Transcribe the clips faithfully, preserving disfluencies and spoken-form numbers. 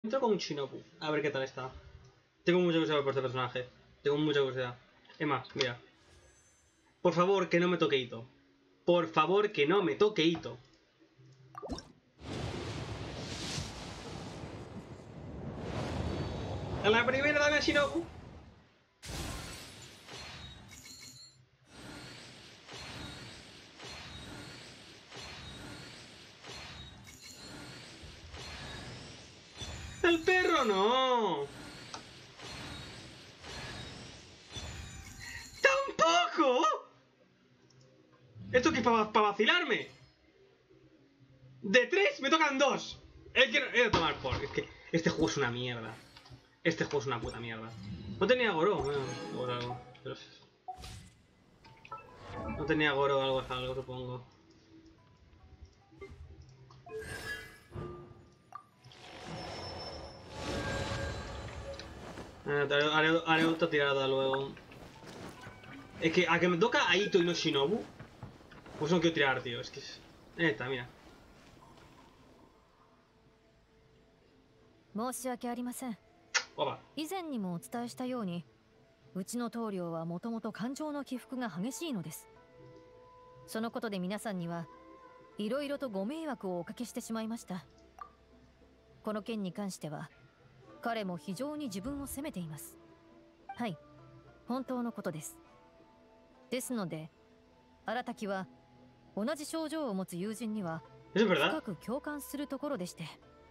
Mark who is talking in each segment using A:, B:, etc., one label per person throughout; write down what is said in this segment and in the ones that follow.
A: Entro con Shinobu, a ver qué tal está. Tengo mucha curiosidad por este personaje. Tengo mucha curiosidad. Es más, mira. Por favor, que no me toque Ito. Por favor, que no me toque Ito. A la primera dame a Shinobu. ¡El perro no! ¡Tampoco! ¿Esto qué es para pa vacilarme? De tres me tocan dos. El que no... He de tomar por... Es que este juego es una mierda. Este juego es una puta mierda. No tenía Goro, no, o algo. Pero... No tenía Goro o algo, algo supongo. Eh, haré, haré otra tirada luego. Es que a que me toca a Ito y no Shinobu, pues no quiero tirar, tío. Es que es... Ahí está, mira.
B: 申し訳ありません。
A: Opa.
B: 以前にもお伝えしたように、うちの棟梁はもともと感情の起伏が激しいのです。そのことで皆さんにはいろいろとご迷惑をおかけしてしまいました。この件に関しては彼も非常に自分を責めています。はい、本当のことです。ですので、荒滝は同じ症状を持つ友人には深く共感するところでして、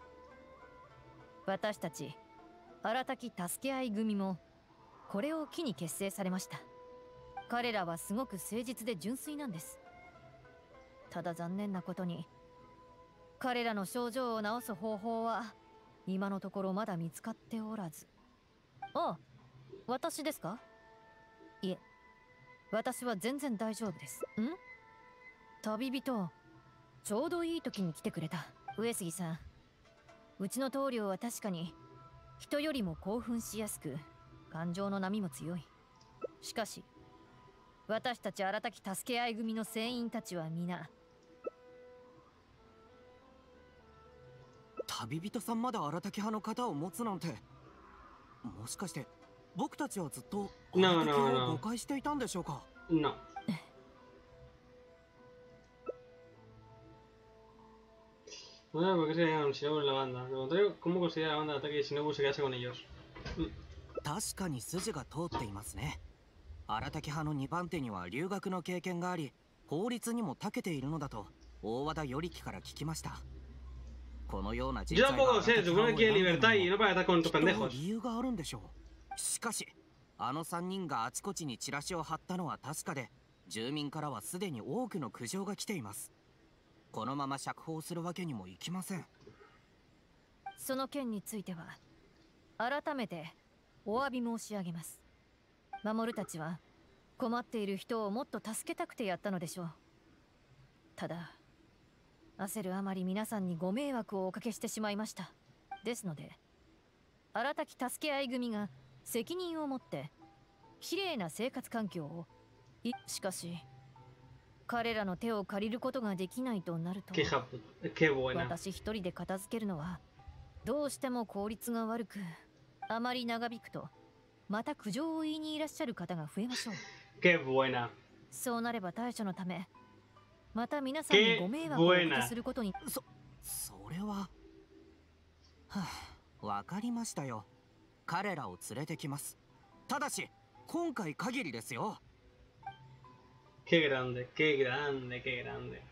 B: 私たち荒滝助け合い組もこれを機に結成されました。彼らはすごく誠実で純粋なんです。ただ残念なことに、彼らの症状を治す方法は今のところまだ見つかっておらず。ああ、私ですか？いえ、私は全然大丈夫です。ん？旅人、ちょうどいい時に来てくれた。上杉さん、うちの棟梁は確かに人よりも興奮しやすく、感情の波も強い。しかし私たち荒滝助け合い組の船員たちは皆、
C: 旅人さんまで荒滝派の方を持つなんて、もしかして僕たちはずっと荒滝派を誤解していたんでしょうか？
A: No. No, porque se llaman Shinobu en la banda. De lo contrario, ¿cómo considera la banda de ataque que Shinobu se quedase con ellos?
C: 確かに筋が通っていますね。荒滝派のにばん手には留学の経験があり、法律にも長けているのだと大和田頼樹から聞きました。このような人材が荒滝派を選んだのも理由があるんでしょう。しかしあのさんにんがあちこちにチラシを貼ったのは確かで、住民からはすでに多くの苦情が来ています。このまま釈放するわけにもいきません。
B: その件については改めてお詫び申し上げます。守たちは困っている人をもっと助けたくてやったのでしょう。ただ焦るあまり皆さんにご迷惑をおかけしてしまいました。ですので荒滝助け合い組が責任を持ってきれいな生活環境を。しかし彼らの手を借りることができないとなると、私一人で片付けるのはどうしても効率が悪く、あまり長引くとまた苦情を言いにいらっしゃる方が増えましょう。そうなれば対処のため、また皆さんにご迷惑をおかけすることに。
C: そ、それは。はあ、わかりましたよ。彼らを連れてきます。ただし今回限りですよ。
A: Qué grande, qué grande, qué grande.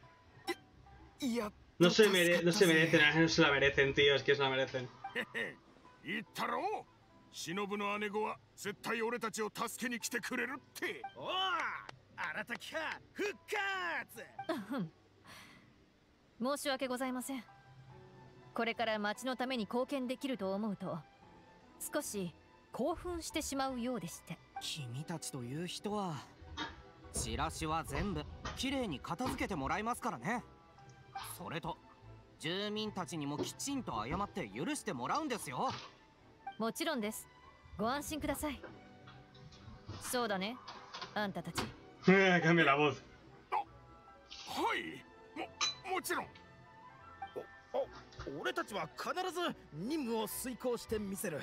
C: Ya,
A: no se mere no se merecen, no se la merecen, tío, es que se la merecen.
D: 言ったろ？忍の姉子は絶対俺たちを助けに来てくれるって。おお、荒滝派復活。
B: 申し訳ございません。これから町のために貢献できると思うと少し興奮してしまうようでして。
C: 君たちという人はチラシは全部きれいに片付けてもらいますからね。それと住民たちにもきちんと謝って許してもらうんですよ。
B: もちろんです。ご安心ください。そうだね、あんたたち。
A: Cambia la voz.
D: はい、ももちろん。お
E: 俺たちは必ず任務を遂行してみせる。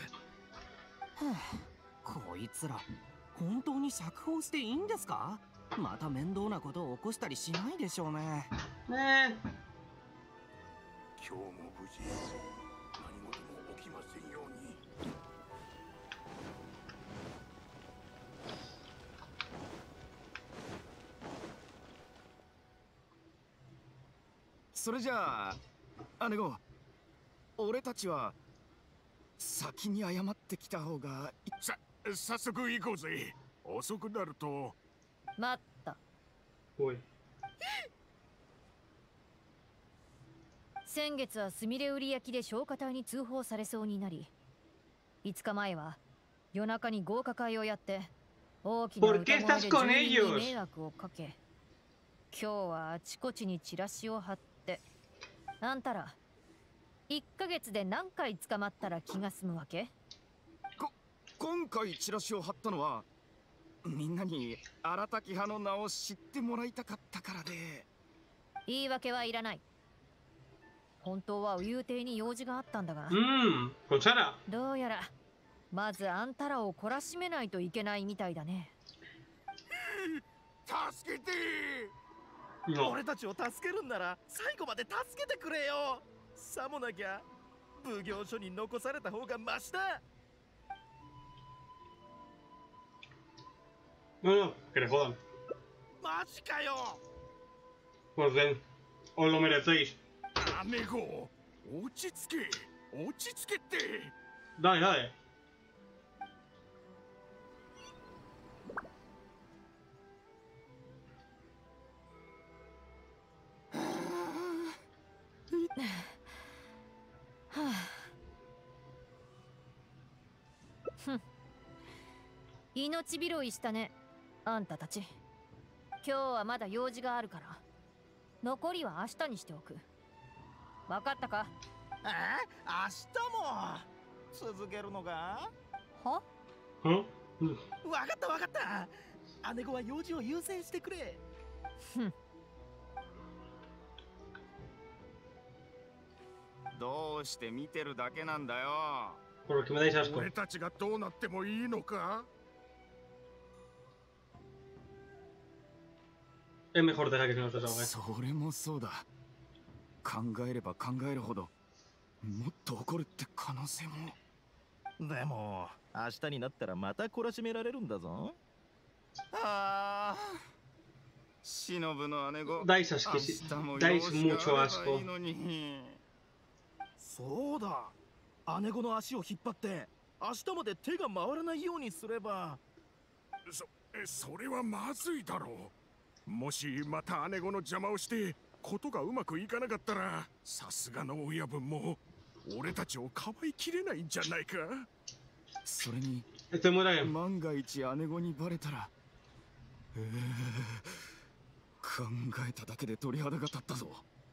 C: こいつら本当に釈放していいんですか？また面倒なことを起こしたりしないでしょうね。
A: ね
D: 今日も無事何事も起きませんように。
E: それじゃあ姉御、俺たちは先に謝ってきた方がいい。
D: さ早速行こうぜ。遅くなると。
B: 待った。
A: おい。
B: 先月はすみれ売り焼きで消火隊に通報されそうになり、いつかまえは夜中に豪華会をやって大きな歌声で住民に迷惑をかけ、今日はあちこちにチラシを貼って、あんたらいっかげつで何回捕まったら気が済むわけ？
E: こ今回チラシを貼ったのはみんなに荒滝派の名を知ってもらいたかったからで。
B: 言い訳はいらない。本当は右遊亭に用事があったんだが、
A: うん、こちら。
B: どうやらまずあんたらを懲らしめないといけないみたいだね。
D: 助けて。
E: 俺たちを助けるんなら最後まで助けてくれよ。さもなきゃ奉行所に残された方がマシだ。
A: No, no, que le jodan.
E: マジかよ。
A: Pues bien, os lo merecéis.
D: 姉御、落ち着け、落ち着けって。
A: Dale, dale.
B: Hm. 命拾いしたね、あんたたち。今日はまだ用事があるから、残りは明日にしておく。わかったか？
E: え？明日も続けるのか？
B: は？
A: ん？
E: わかったわかった。姉御は用事を優先してくれ。
B: ふん。
E: どうして見てるだけなんだよ。
A: Por lo que me dais asco.
D: 俺たちがどうなってもいいのか？
A: Es mejor dejar que se nos desahogue.
E: それもそうだ。考えれば考えるほどもっと怒るって可能性も。でも明日になったらまた懲らしめられるんだぞ。ああ、忍の姉御。
A: Dais asco, sí. Dais mucho asco.
E: そうだ。姉御の足を引っ張って明日まで手が回らないようにすれば。
D: そ、それはまずいだろう。もしまた姉御の邪魔をしてことがうまくいかなかったら、さすがの親分も俺たちをかばいきれないんじゃないか。
E: それに
A: Estoy muy bien.
E: 万が一姉御にバレたら、えー、考えただけで鳥肌が立ったぞ。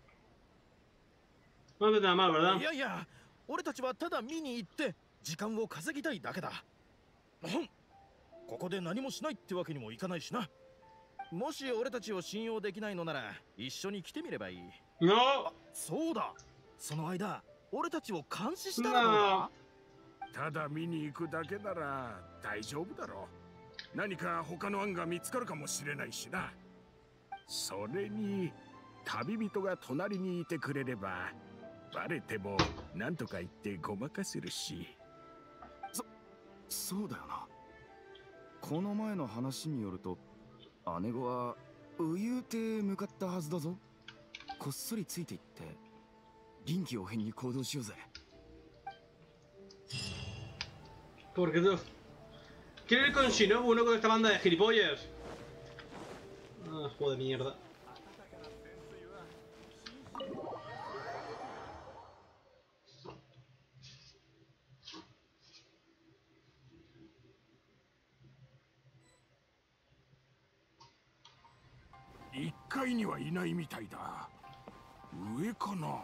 A: No haces nada mal, ¿verdad?
E: いやいや、俺たちはただ見に行って時間を稼ぎたいだけだ。ここで何もしないってわけにもいかないしな。もし俺たちを信用できないのなら一緒に来てみればいい。
A: No.
E: そうだ。その間俺たちを監視したらどうだ？
D: ただ見に行くだけなら大丈夫だろう。何か他の案が見つかるかもしれないしな。それに旅人が隣にいてくれればバレても何とか言ってごまかせるし。
E: そ、そうだよな。この前の話によると姉御は右遊亭へ向かったはずだぞ。こっそりついていって臨機応変に行動しようぜ。
A: Porque tú. Quiero ir con Shinobu, uno con esta banda de gilipollas. Ah, juego de mierda.
D: いっかいにはいないみたいだ。上かな。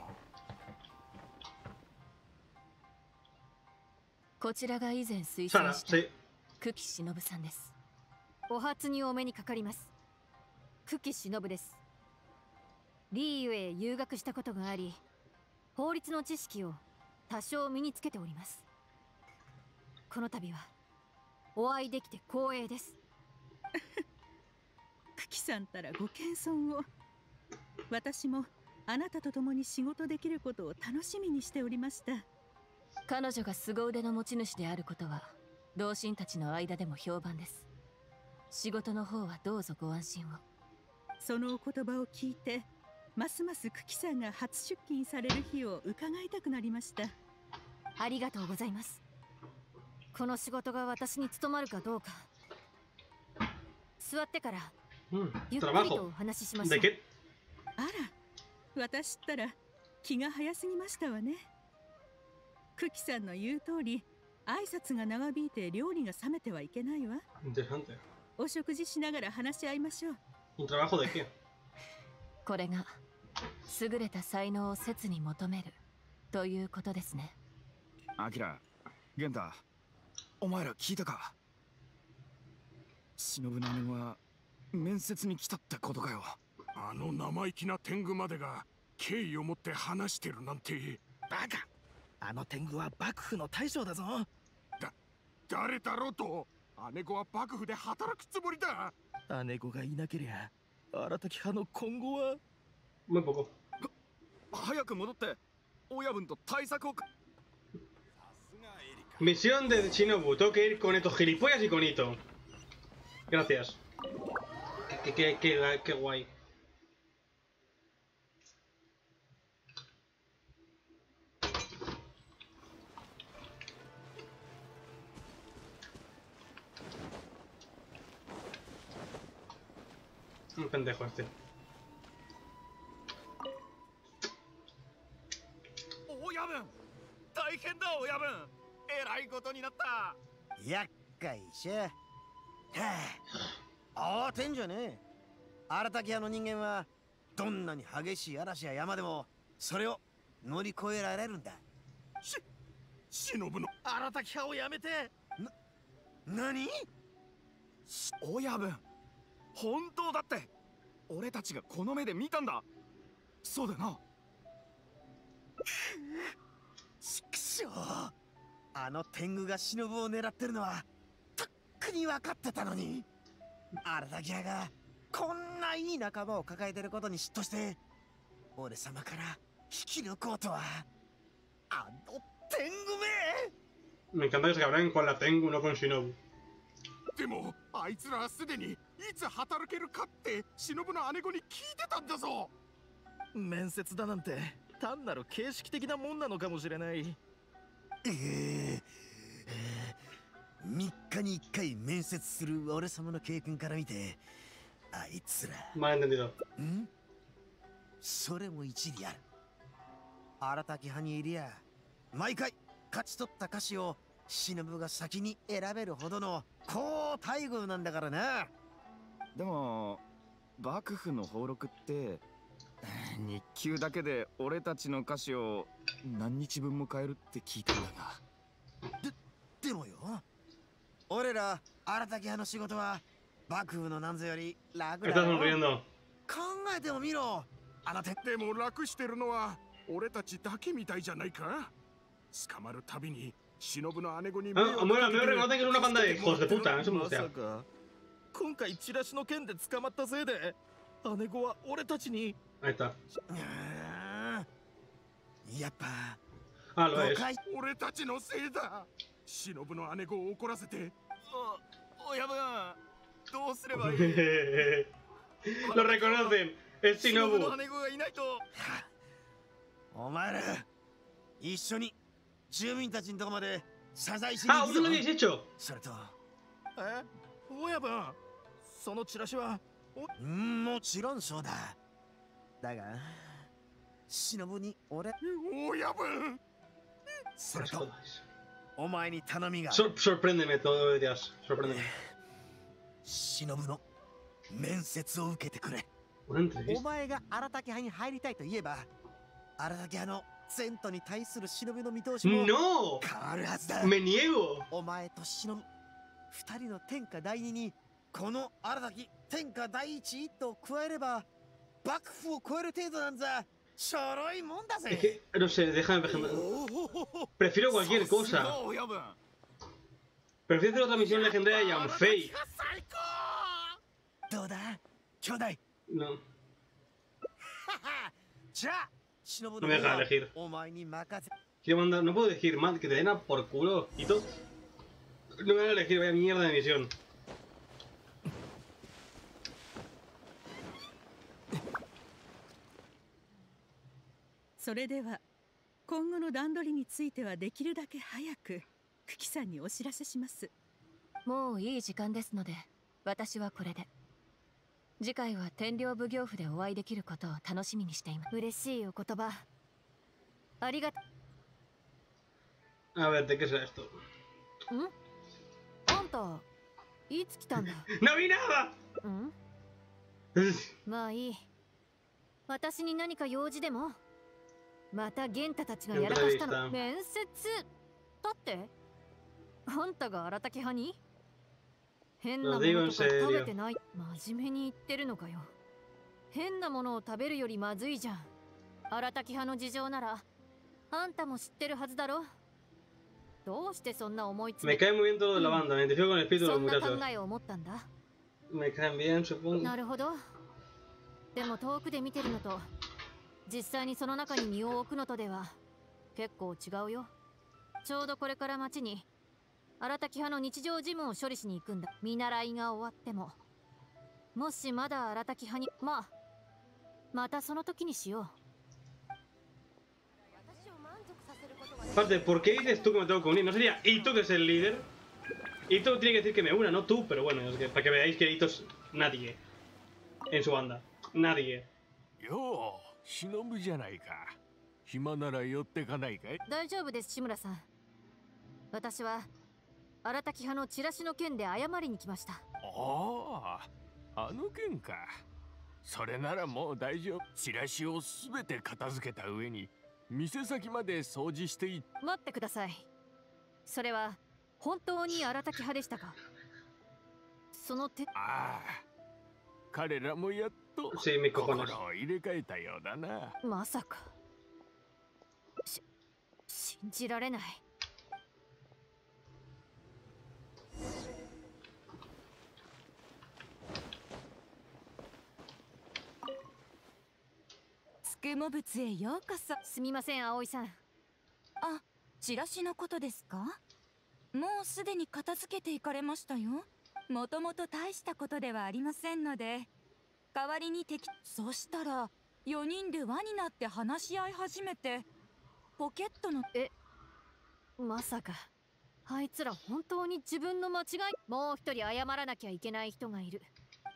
B: こちらが以前推薦した久喜忍さんです。お初にお目にかかります。久喜忍です。リーユへ留学したことがあり、 法律の知識を多少身につけております。この度はお会いできて光栄です。
F: 久喜さんたらご謙遜を。私もあなたと共に仕事できることを楽しみにしておりました。
G: 彼女が凄腕の持ち主であることは同心たちの間でも評判です。仕事の方はどうぞご安心を。
F: そのお言葉を聞いて、ますます久喜さんが初出勤される日を伺いたくなりました。
B: ありがとうございます。この仕事が私に務まるかどうか、座ってからゆっくりとお話ししましょう。
F: あら、私ったら気が早すぎましたわね。久喜さんの言う通り、挨拶が長引いて料理が冷めてはいけないわ。お食事しながら話し合いましょう。
G: これが優れた才能を切に求めるということですね。
E: アキラ、ゲンタ、お前ら聞いたか？忍の姉は面接に来たってことかよ。
D: あの生意気な天狗までが敬意を持って話してるなんて。
E: バカ！あの天狗は幕府の大将だぞ。
D: だ、誰だろうと姉子は幕府で働くつもりだ。
E: 姉子がいなけりゃ荒滝派の今後は。
A: もうここ。
E: 早く戻って親分と対策を。
A: Misión de Shinobu, tengo que ir con estos gilipollas y con Ito. Gracias. Qué, qué, qué, qué guay. Un pendejo este.
E: ¡Oyabun! ¡Daihén da, Oyabun! えらいことになった。
H: 厄介しゃ。はあ、慌てんじゃねえ。荒滝派の人間はどんなに激しい嵐や山でもそれを乗り越えられるんだ。
D: し、忍の
E: 荒滝派をやめて。
H: な、何？
E: 親分、本当だって。俺たちがこの目で見たんだ。そうだな。
H: ちくしょう。あの天狗が忍を狙ってるのはとっくに分かってたのに、荒滝屋がこんないい仲間を抱えてることに嫉妬して俺様から引き抜こうとは。あの天狗
A: め。Me encanta que se cabren con la Tengu, no con Shinobu.
D: でもあいつらはすでにいつ働けるかって忍の姉子に聞いてたんだぞ。
E: 面接だなんて単なる形式的なもんなのかもしれない。
H: ええー、みっかにいっかい面接する俺様の経験から見て、あいつらんそれも一理ある。荒滝派にいりゃ毎回勝ち取った歌詞を忍が先に選べるほどの高待遇なんだからな。
E: でも幕府の俸禄って日給だけで俺たちの歌詞を何日分も買えるって聞いたんだが。
H: で、でもよ、俺ら荒滝派の仕事は幕府のなんぞより楽だよ。考えてもみろ。あの手
D: でも楽してるのは俺たちだけみたいじゃないか。捕まるたびに忍の姉子に迷惑かけて。
A: あ、me reconoce que es una banda de hijos de puta, eso me gusta.
E: 今回チラシの件で捕まったせいで姉子は俺たちに。
A: Ahí está.
H: やっぱ
A: あ、lo es.
D: 俺たちのせいだ。忍の姉子を怒らせて。
E: お、親分、どうすればいい？
A: Lo reconocen. Es Shinobu.
E: 忍の姉子がいないと。
H: お前ら一緒に住民たちのとこまで謝罪しに行くぞ。
A: あ、俺のhabéis hecho。
H: それと、
E: え、親分、そのチラシは？
H: うん、もちろんそうだ。だが忍に俺
D: 親分、
H: それとお前に頼みが。
A: Sorpréndeme todo de Dios. Sorpréndeme.
H: 忍の面接を受けてくれ。お前が荒滝派に入りたいと言えば、荒滝派の前途に対する忍の見通しも変わるはずだ。
A: Me niego.
H: お前と忍二人の天下第二にこの荒滝天下第一一と加えれば幕府を超える程度なんざ
A: Es que, no sé, déjame pensar. Prefiero cualquier cosa. Prefiero hacer otra misión legendaria y Yanfei. No. No me deja elegir. Quiero mandar, no puedo elegir más, que te den a por culo y todo. No me voy a elegir, vaya mierda de misión.
F: それでは今後の段取りについてはできるだけ早く久喜さんにお知らせします。
G: もういい時間ですので、私はこれで。次回は天領奉行府でお会いできることを楽しみにしています。
B: 嬉しいお言葉。ありがとう。
A: A ver, ¿de qué será esto?
B: ん？あんた、いつ来たんだ？
A: ¡No vi nada!
B: ん？まあいい。私に何か用事でも？またゲンタたちがやらかしたの。面接だって？あんたが荒滝派に？変なものとか食べてない。真面目に言ってるのかよ。変なものを食べるよりまずいじゃん。荒滝派の事情ならあんたも知ってるはずだろ。どうしてそんな思いつめ。
A: Me cae muy bien todo de la banda, me identifico con el espíritu de los muchachos.
B: そんな考えを持ったんだ。
A: Me caen bien, supongo.
B: なるほど。でも遠くで見てるのと実際にその中に身を置くのとでは結構違うよ。ちょうどこれから町に荒滝派の日常事務を処理しに行くんだ。見習いが終わっても、もしまだ荒滝派に、まあまたその時にしよう。
A: Aparte, ¿por qué dices tú que me tengo que unir? ¿No sería Ito que es el líder? Ito tiene que decir que me una, no tú, pero bueno, es que, para que veáis que Ito es nadie en su banda. Nadie.
D: Yo, Shinobu じゃないか。暇なら寄ってかないかい？
B: 大丈夫です、志村さん。私は荒滝派のチラシの件で謝りに来ました。
D: ああ、あの件か。それならもう大丈夫。チラシをすべて片付けた上に店先まで掃除してい。
B: 待ってください。それは本当に荒滝派でしたか？その手。
D: ああ、彼らもやっと心を入れ替えたようだな。
B: まさか。し、信じられない。
I: つくも物へようこそ。
B: すみません、葵さん。
I: あ、チラシのことですか？もうすでに片付けていかれましたよ。もともと大したことではありませんので、代わりに敵。そしたらよにんで輪になって話し合い始めて、ポケットの。
B: え、まさかあいつら本当に自分の間違い。もう一人謝らなきゃいけない人がいる。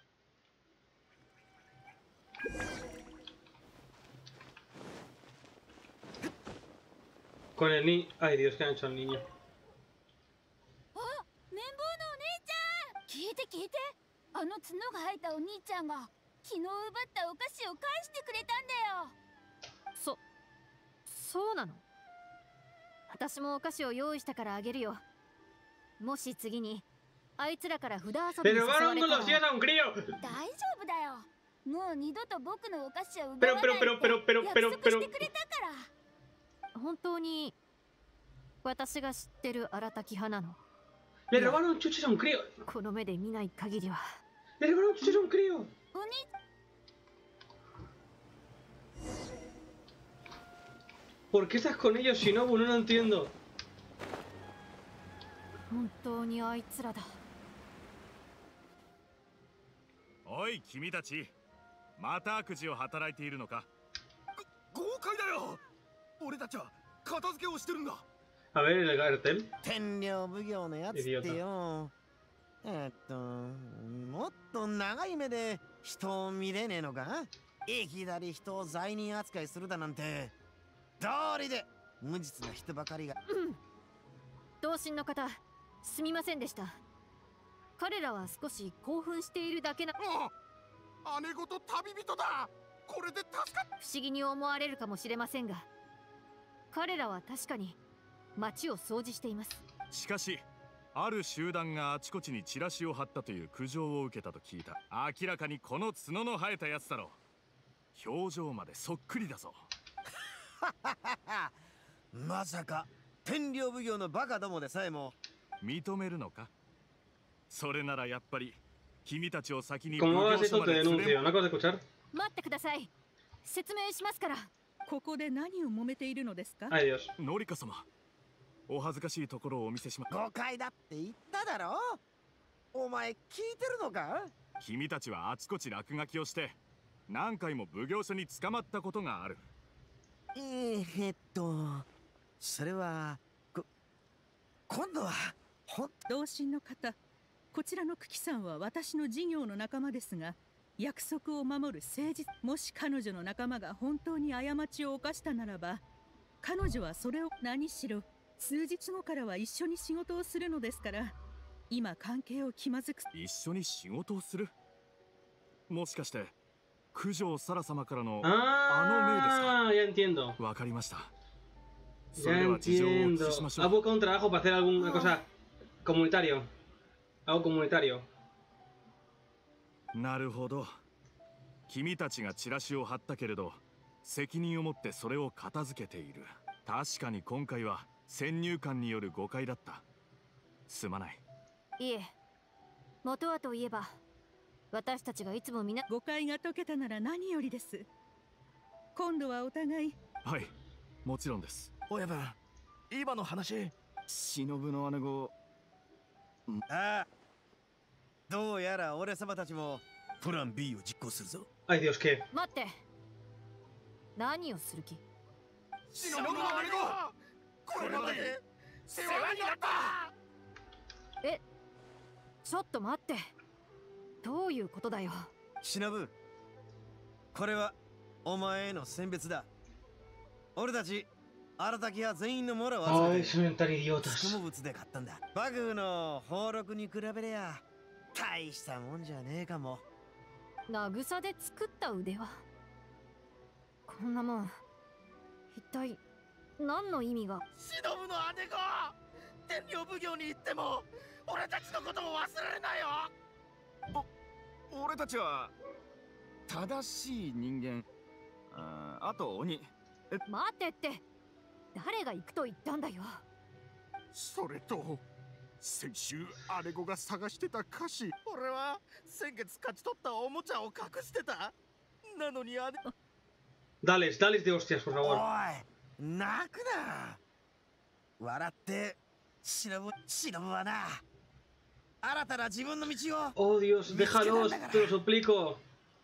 A: Con el niño. Ay, Dios, que han hecho al niño.
J: あ、綿棒のお姉ちゃん。聞いて聞いて。あの角が生えたお兄ちゃんが昨日奪ったお菓子を返してくれたんだよ。
B: そ、そうなの？私もお菓子を用意したからあげるよ。もし次にあいつらから札遊びに誘われたら。大丈
J: 夫だよ。もう二度と僕のお菓子を奪わないって約束してくれたから。
B: 本当に私が知ってる荒滝派なの？
A: Le robaron chuches a un crío.
B: この目で見ない限りは。
A: Le robaron chuches a un crío. ¿Por qué estás con ellos, Shinobu? No lo entiendo.
B: 本当にあいつらだ。
K: おい、君たち。また悪事を働いているのか？
H: 豪快だよ。俺たちは片付けをしてるんだ。
A: A ver, el cartel.
H: 天領奉行のやつってよ。えっと、もっと長い目で人を見れねえのか？いきなり人を罪人扱いするだなんて。道理で無実な人ばかりが。
B: うん。同心の方、すみませんでした。彼らは少し興奮しているだけな。
H: 姉子と旅人だ。これで助かっ。
B: 不思議に思われるかもしれませんが、彼らは確かに町を掃除しています。
K: しかしある集団があちこちにチラシを貼ったという苦情を受けたと聞いた。明らかにこの角の生えたやつだろう。表情までそっくりだぞ。
H: まさか天領奉行のバカどもでさえも
K: 認めるのか。それならやっぱり君たちを先に
A: ¿Cómo hagas esto? Te denuncio. ¿No acabas de escuchar?
B: 待ってください。説明しますから。
F: ここで何を揉めているのですか。
A: Ay Dios.
K: ノリカ様、お恥ずかしいところをお見せします。
H: 誤解だって言っただろ。お前聞いてるのか。
K: 君たちはあちこち落書きをして何回も奉行所に捕まったことがある。
H: えー、えっとそれはこ今度はほん
F: 同心の方、こちらの久喜さんは私の事業の仲間ですが、約束を守る誠実。もし彼女の仲間が本当に過ちを犯したならば、彼女はそれを何しろ数日後からは一緒に仕事をするのですから、今関係を気まずく。
K: 一緒に仕事をする。もしかして九条沙羅様からの
A: あの命ですか。
K: わかりました。
A: Ya entiendo. ¿Has buscado un trabajo para hacer alguna cosa comunitario? Algo comunitario.
K: なるほど。君たちがチラシを貼ったけれど、責任を持ってそれを片付けている。確かに今回は先入観による誤解だった。すまない。
B: いえ、元はといえば、私たちがいつもみな。
F: 誤解が解けたなら何よりです。今度はお互い。
K: はい、もちろんです。
E: 親分、今の話、忍の姉子。
H: ああ、どうやら俺様たちもプラン B を実行するぞ。
A: Ay Dios, ¿qué?
B: 待って。何をする気？
E: 忍の姉子、これまで世話になった。
B: え、ちょっと待って。どういうことだよ。
H: 忍、これはお前への選別だ。俺たち荒滝派全員のモラを集めてつくも物で買ったんだ。幕府の俸禄に比べりゃ大したもんじゃねえかも。
B: 慰で作った腕輪。こんなもん一体何の意味が。
E: 忍の姉子、天領奉行に行っても俺たちのことを忘れなよ。お俺たちは正しい人間。あ, あと鬼。
B: え、待ってって。誰が行くと言ったんだよ。
D: それと先週姉子が探してた菓子、
E: 俺は先月勝ち取ったおもちゃを隠してた。なのに姉。
A: Dales, dales de hostias, por favor.
H: おい、泣くな。笑って忍、忍はな、新たな自分の道を。
A: Oh Dios, déjalos, te lo suplico.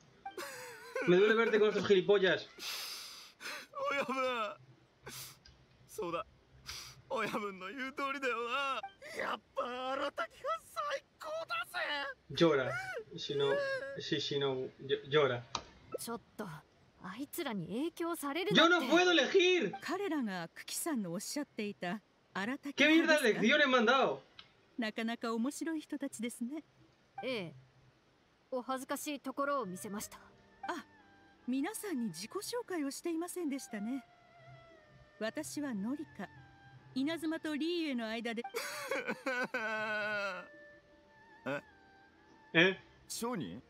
A: Me duele verte con estos gilipollas.
E: 親分、そうだ、親分の言う通りだよな。やっぱ荒滝が最高だぜ。
A: Llora, si no, si, si no, llora.
B: ちょっと、あいつらに影響される。
A: Yo no puedo elegir.
F: 彼らが久喜さんのおっしゃっていた荒滝。
A: ¿Qué mierda de lecciones me han dado?
F: なかなか面白い人たちですね。
B: ええ、お恥ずかしいところを見せました。
F: あ、皆さんに自己紹介をしていませんでしたね。私はノリカ、稲妻とリーエの間で。
E: え
A: え、
E: 商人。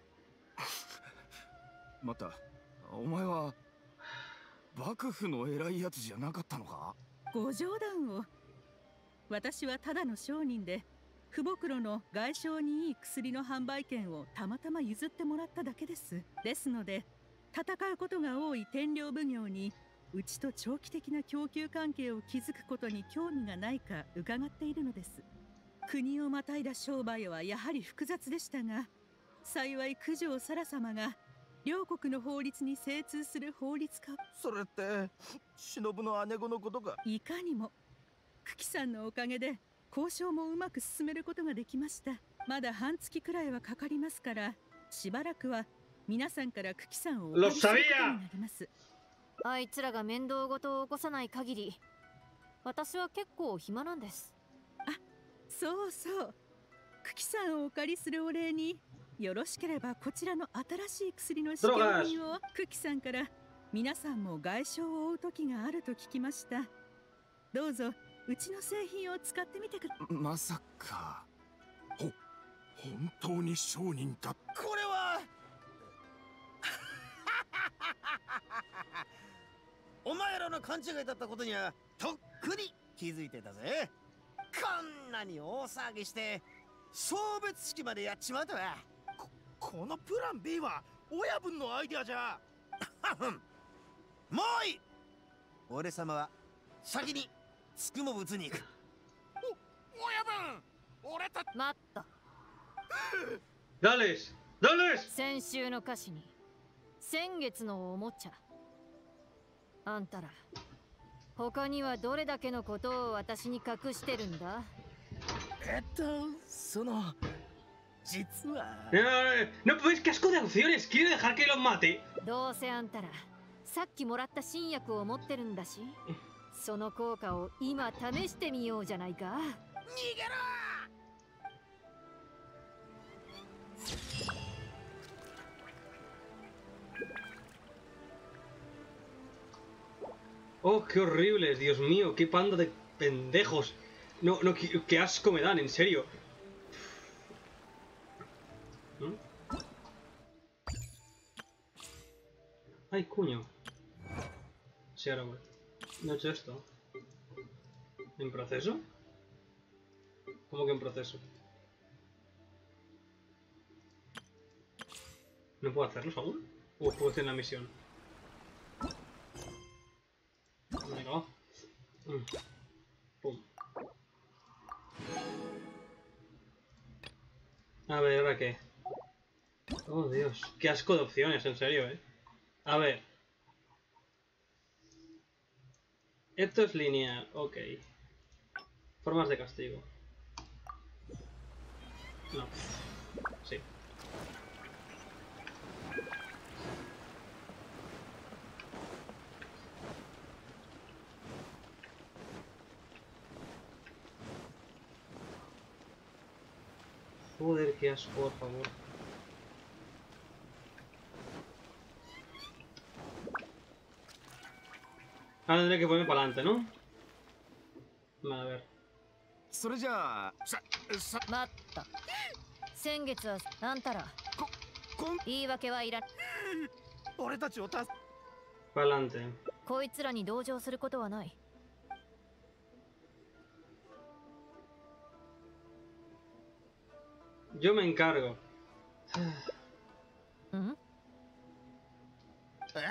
E: また、お前は幕府の偉いやつじゃなかったのか。
F: ご冗談を。私はただの商人で、不袋の外傷にいい薬の販売権をたまたま譲ってもらっただけです。ですので、戦うことが多い天領奉行にうちと長期的な供給関係を築くことに興味がないか伺っているのです。国をまたいだ商売はやはり複雑でしたが、幸い九条沙羅様が両国の法律に精通する法律家。
E: それって忍の姉子のことか。
F: いかにも。久喜さんのおかげで交渉もうまく進めることができました。まだ半月くらいはかかりますから、しばらくは皆さんから久喜さんをお借りすることになります。
B: あいつらが面倒ごとを起こさない限り、私は結構暇なんです。
F: あ、そうそう。久喜さんをお借りするお礼に、よろしければこちらの新しい薬の試験品を久喜さんから皆さんも外傷を負う時があると聞きました。どうぞうちの製品を使ってみてください。
E: まさか。
D: ほ、本当に商人だ。
H: これはお前らの勘違いだったことにはとっくに気づいてたぜ。こんなに大騒ぎして送別式までやっちまうとは。
E: こ、このプラン B は親分のアイデアじゃ。
H: もういい。俺様は先につくもぶつに行く。
E: お、親分、俺た
B: 待った。
A: 誰です誰です。
B: 先週の歌詞に先月のおもちゃ。あんたら他にはどれだけのことを私に隠してるんだ。
E: えっとその実は。
A: No pues qué asco de opciones. Quiero dejar que los mate.
B: どうせあんたらさっきもらった新薬を持ってるんだし、その効果を今試してみようじゃないか。
H: 逃げろ。
A: Oh, qué horribles, Dios mío, qué panda de pendejos. No, no, qué, qué asco me dan, en serio. ¿Mm? Ay, cuño. Sí, ahora voy. No he hecho esto. ¿En proceso? ¿Cómo que en proceso? ¿No puedo hacerlos aún? ¿O puedo hacer la misión? Venga, va. Mm. Pum. A ver, ¿ahora qué? Oh, Dios. Qué asco de opciones, en serio, ¿eh? A ver. Esto es lineal, ok. Formas de castigo. No. Sí. Joder, qué asco, por favor. Ahora tendré que ponerme para adelante, ¿no? Vale, a ver.
E: それじゃあ、さ、さ、
B: 待った。先月はあんたら。
E: こ、こん。
B: 言い訳はいらん。
E: 俺たちを助け。
A: Para adelante.
B: こいつらに同情することはない。
A: Yo me encargo.
B: ¿Mm?
E: ¿Eh?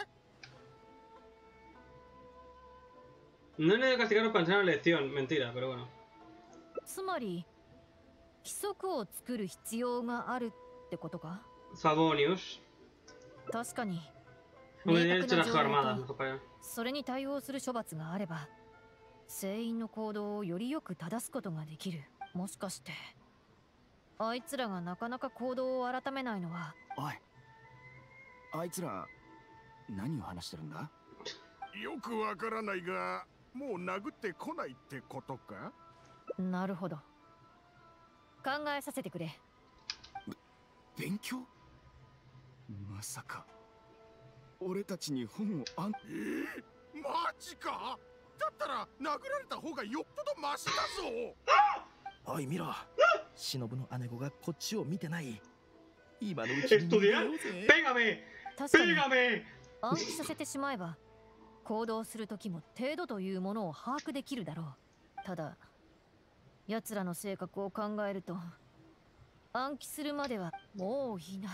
A: No le debo castigar para enseñar la lección. Mentira, pero bueno.
B: つまり規則を作る必要があるってことか。
A: Favonius.
B: 確かに。
A: Hubiera hecho la armada, mejor para allá.
B: それに対応する処罰があれば、全員の行動をよりよく正すことができる。もしかして。 あいつらがなかなか行動を改めないのは。
E: おい、あいつら何を話してるんだ？
D: よくわからないが、もう殴ってこないってことか？
B: なるほど。考えさせてくれ。
E: 勉強？まさか俺たちに本をあん。
D: えー、マジか？だったら殴られた方がよっぽどマシだぞ。
E: おい見ろ。 忍の姉子がこっちを見てない。今のうちに。
A: Pégame! Pégame!
B: 暗記させてしまえば、行動する時も程度というものを把握できるだろう。ただ、奴らの性格を考えると、暗記するまではもういない。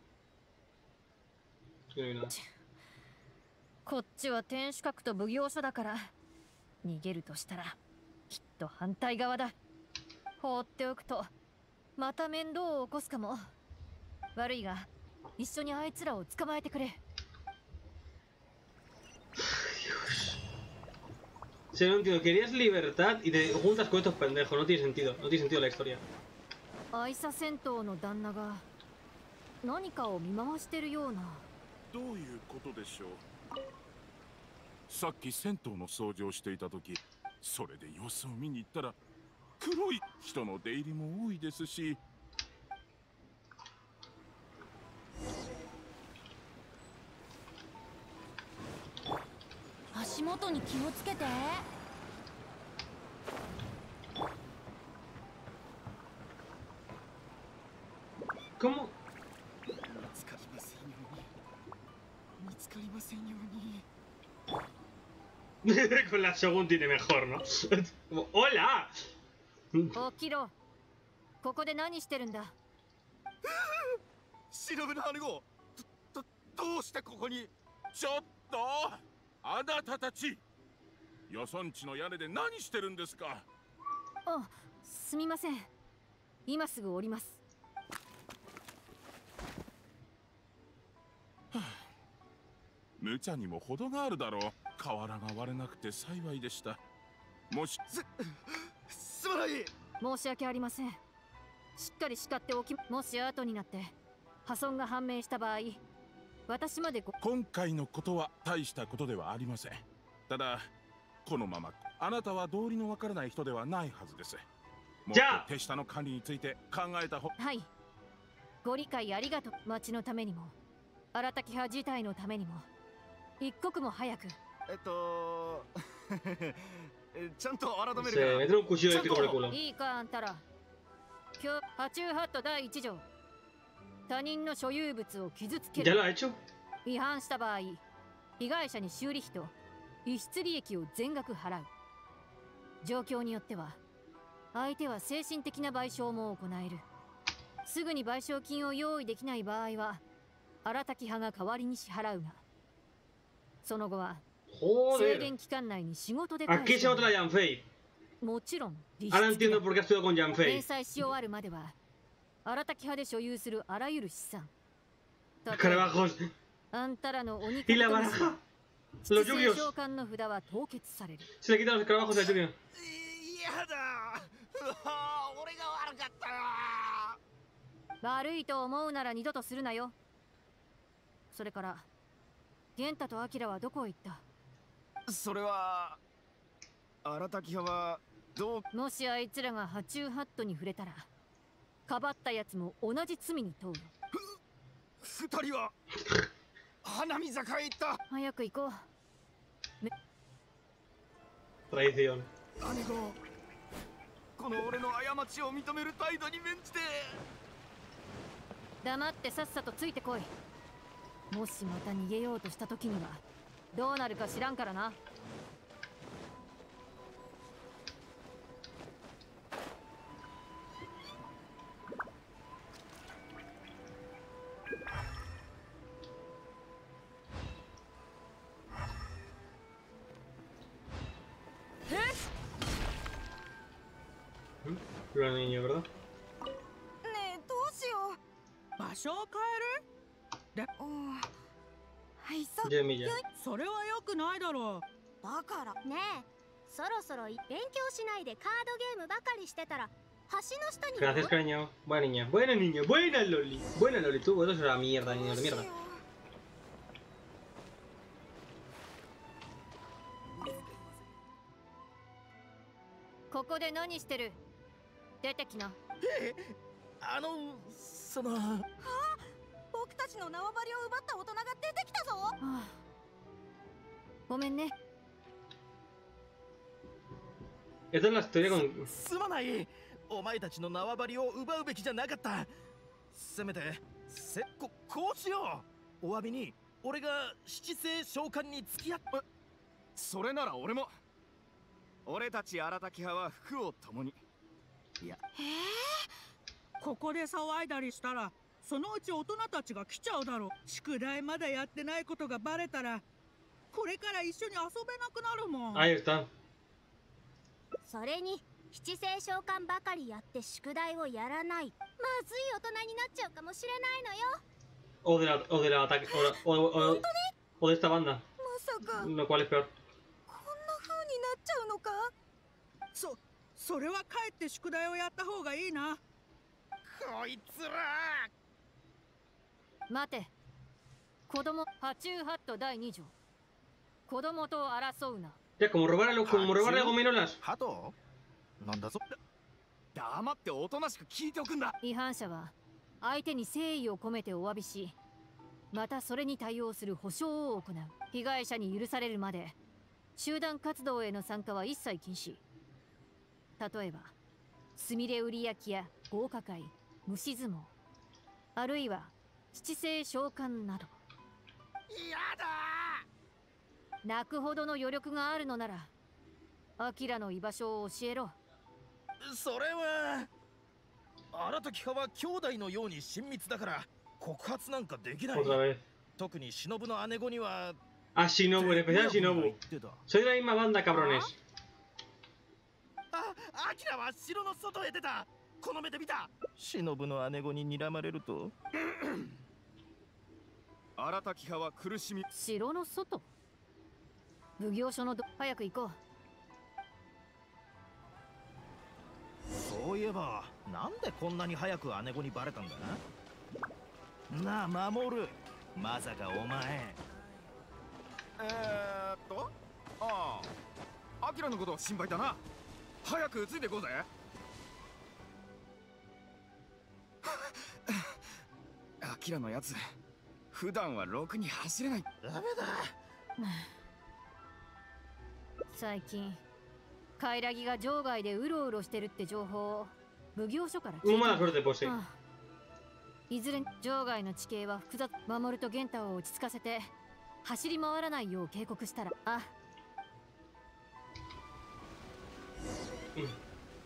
B: こっちは天守閣と奉行所だから、逃げるとしたら、きっと反対側だ。 放っておくとまた面倒を起こすかも。悪いが一緒にあいつらを捕まえてくれ。
A: Se no entiendo, querías libertad y te juntas con estos pendejos, no tiene sentido, no tiene sentido la historia.
B: 愛車戦闘の旦那が何かを見回してるような。
D: どういうことでしょう。さっき銭湯の掃除をしていた時、それで様子を見に行ったら 黒い人の出入りも多いですし。
J: 足元に気をつけて。
A: ¿Cómo?
E: 見つかりませんように。見つかりませんように。
A: Con la Shogun tiene mejor, ¿no? ¡Hola!
B: 起きろ。ここで何してるんだ。
E: 忍の姉子、ど、ど、どうしてここに。
D: ちょっとあなたたち、よそんちの屋根で何してるんですか。
B: あ、すみません。今すぐ降ります。
D: はあ、無茶にも程があるだろう。瓦が割れなくて幸いでした。もし
E: す、すまない。
B: 申し訳ありません。しっかり叱っておき、もし後になって破損が判明した場合、私までご。
D: 今回のことは大したことではありません。ただこのままあなたは道理のわからない人ではないはずです。もっと手下の管理について考えたほ。
B: はい、ご理解ありがとう。町のためにも荒滝派自体のためにも一刻も早く。
E: えっとちゃんと改めるから。
B: いいかあんたら。今日ハチューハット第一条、他人の所有物を傷つける。違反した場合、被害者に修理費と逸失利益を全額払う。状況によっては相手は精神的な賠償も行える。すぐに賠償金を用意できない場合は荒滝派が代わりに支払うが、その後は制限期間内に仕事で返す。もちろん連載し終わるまでは荒滝派で所有するあらゆる資産、あんたらの鬼化の出生召喚の札は凍結される。
E: やだ、俺が悪かったよ。
B: 悪いと思うなら二度とするなよ。それから玄太とアキラはどこへ行った？
E: それは荒滝派はどう。
B: もしあいつらがハチューハットに触れたら、かばったやつも同じ罪に問う。
E: ふ二人は花見坂へ行った。
B: 早く行こう。
A: トライゼオン。
E: 兄子、この俺の過ちを認める態度に免じて。
B: 黙ってさっさとついてこい。もしまた逃げようとした時にはどうなるか知らんからな。
A: Era niño, ¿verdad?
F: ねえ、どうしよう。場所を変える？で、
J: はい、そ。
F: それは良くないだろう。
J: だからねえ、そろそろ勉強しないでカードゲームばかりしてたら橋の下に。
A: Gracias, cariño. Buena niña, buena niña, buena Loli, buena Loli. Tú, vos sos la mierda, niño de mierda.
B: ここで何してる？出てきな。
E: え、あの、その。はあ、
F: 僕たちの縄張りを奪った大人が出てきたぞ。はあ、
B: ごめんね。
A: Esta es la historia con...
E: すまない。お前たちの縄張りを奪うべきじゃなかった。せめて、せこ、こうしよう。お詫びに、俺が七星召喚に付き合っ。それなら俺も。俺たち荒滝派は服を共に。いや。
F: へえ。ここで騒いだりしたら、そのうち大人たちが来ちゃうだろう。宿題まだやってないことがバレたら、これから一緒に遊べなくなるもん。
A: Ahí está.
J: それに七星召喚ばかりやって宿題をやらない、まずい大人になっちゃうかもしれないのよ。
A: O de la, o de la ataque, o, o, o, o, o de esta banda.
F: まさか。
A: Lo cual es peor.
F: こんな風になっちゃうのか。そ、それは帰って宿題をやった方がいいな。
E: こいつら。
B: 待て。子供、ハチューハット第二条。子供と争うな。
A: Ya, como robar a los, como robarle a gominolas.
E: ハト？なんだぞ。黙っておとなしく聞いておくんだ。
B: 違反者は相手に誠意を込めてお詫びし、またそれに対応する保証を行う。被害者に許されるまで集団活動への参加は一切禁止。例えばすみれ売り焼きや豪華会、虫相撲、あるいは七星召喚など。
E: やだ
B: 泣くほどの余力があるのならアキラの居場所を教えろ。
E: それは荒滝派は兄弟のように親密だから告発なんかできない。特に忍の姉子には。
A: あ、Shinobu, en especial Shinobu. Soy de la misma banda, cabrones.
E: あ、アキラは城の外へ出た。この目で見た。忍の姉子に睨まれると
K: 荒滝派は苦しみ。
B: 城の外。奉行所のど早く行こう。
E: そういえばなんでこんなに早く姉子にバレたんだなあ。守、まさかお前。
K: えーっとああ、アキラのこと心配だな。早くついてこうぜ。アキラのやつ普段はろくに走れない。
E: ダメだ。
B: 最近カイラギが場外でうろうろしてるって情報を奉行所から聞いた。ああ、いずれ場外の地形は複雑。守と玄太を落ち着かせて走り回らないよう警告したら。あ、うん、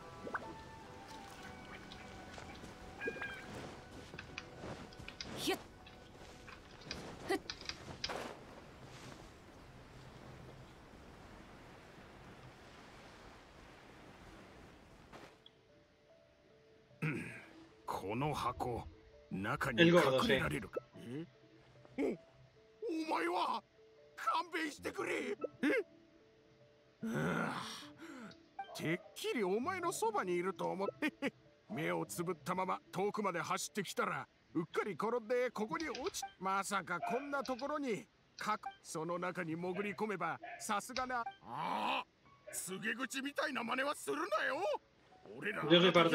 B: ひゅっふっ。
D: この箱、中に隠れられるか。え？お、お前は勘弁してくれ。え？てっきりお前のそばにいると思って目をつぶったまま遠くまで走ってきたらうっかり転んでここに落ち。まさかこんなところにかくその中に潜り込めばさすがな。ああ、告げ口みたいな真似はするなよ。俺ら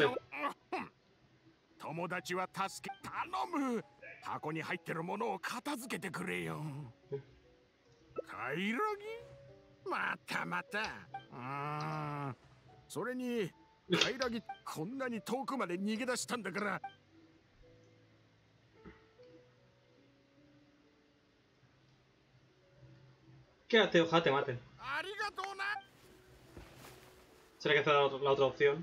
D: 友達は助け頼む。箱に入ってるものを片付けてくれよ。カイラギ？またまた。うーん。それにカイラギこんなに遠くまで逃げ出したんだから。
A: Quédate, ojalá te maten. ¿Será que esta es la otra opción?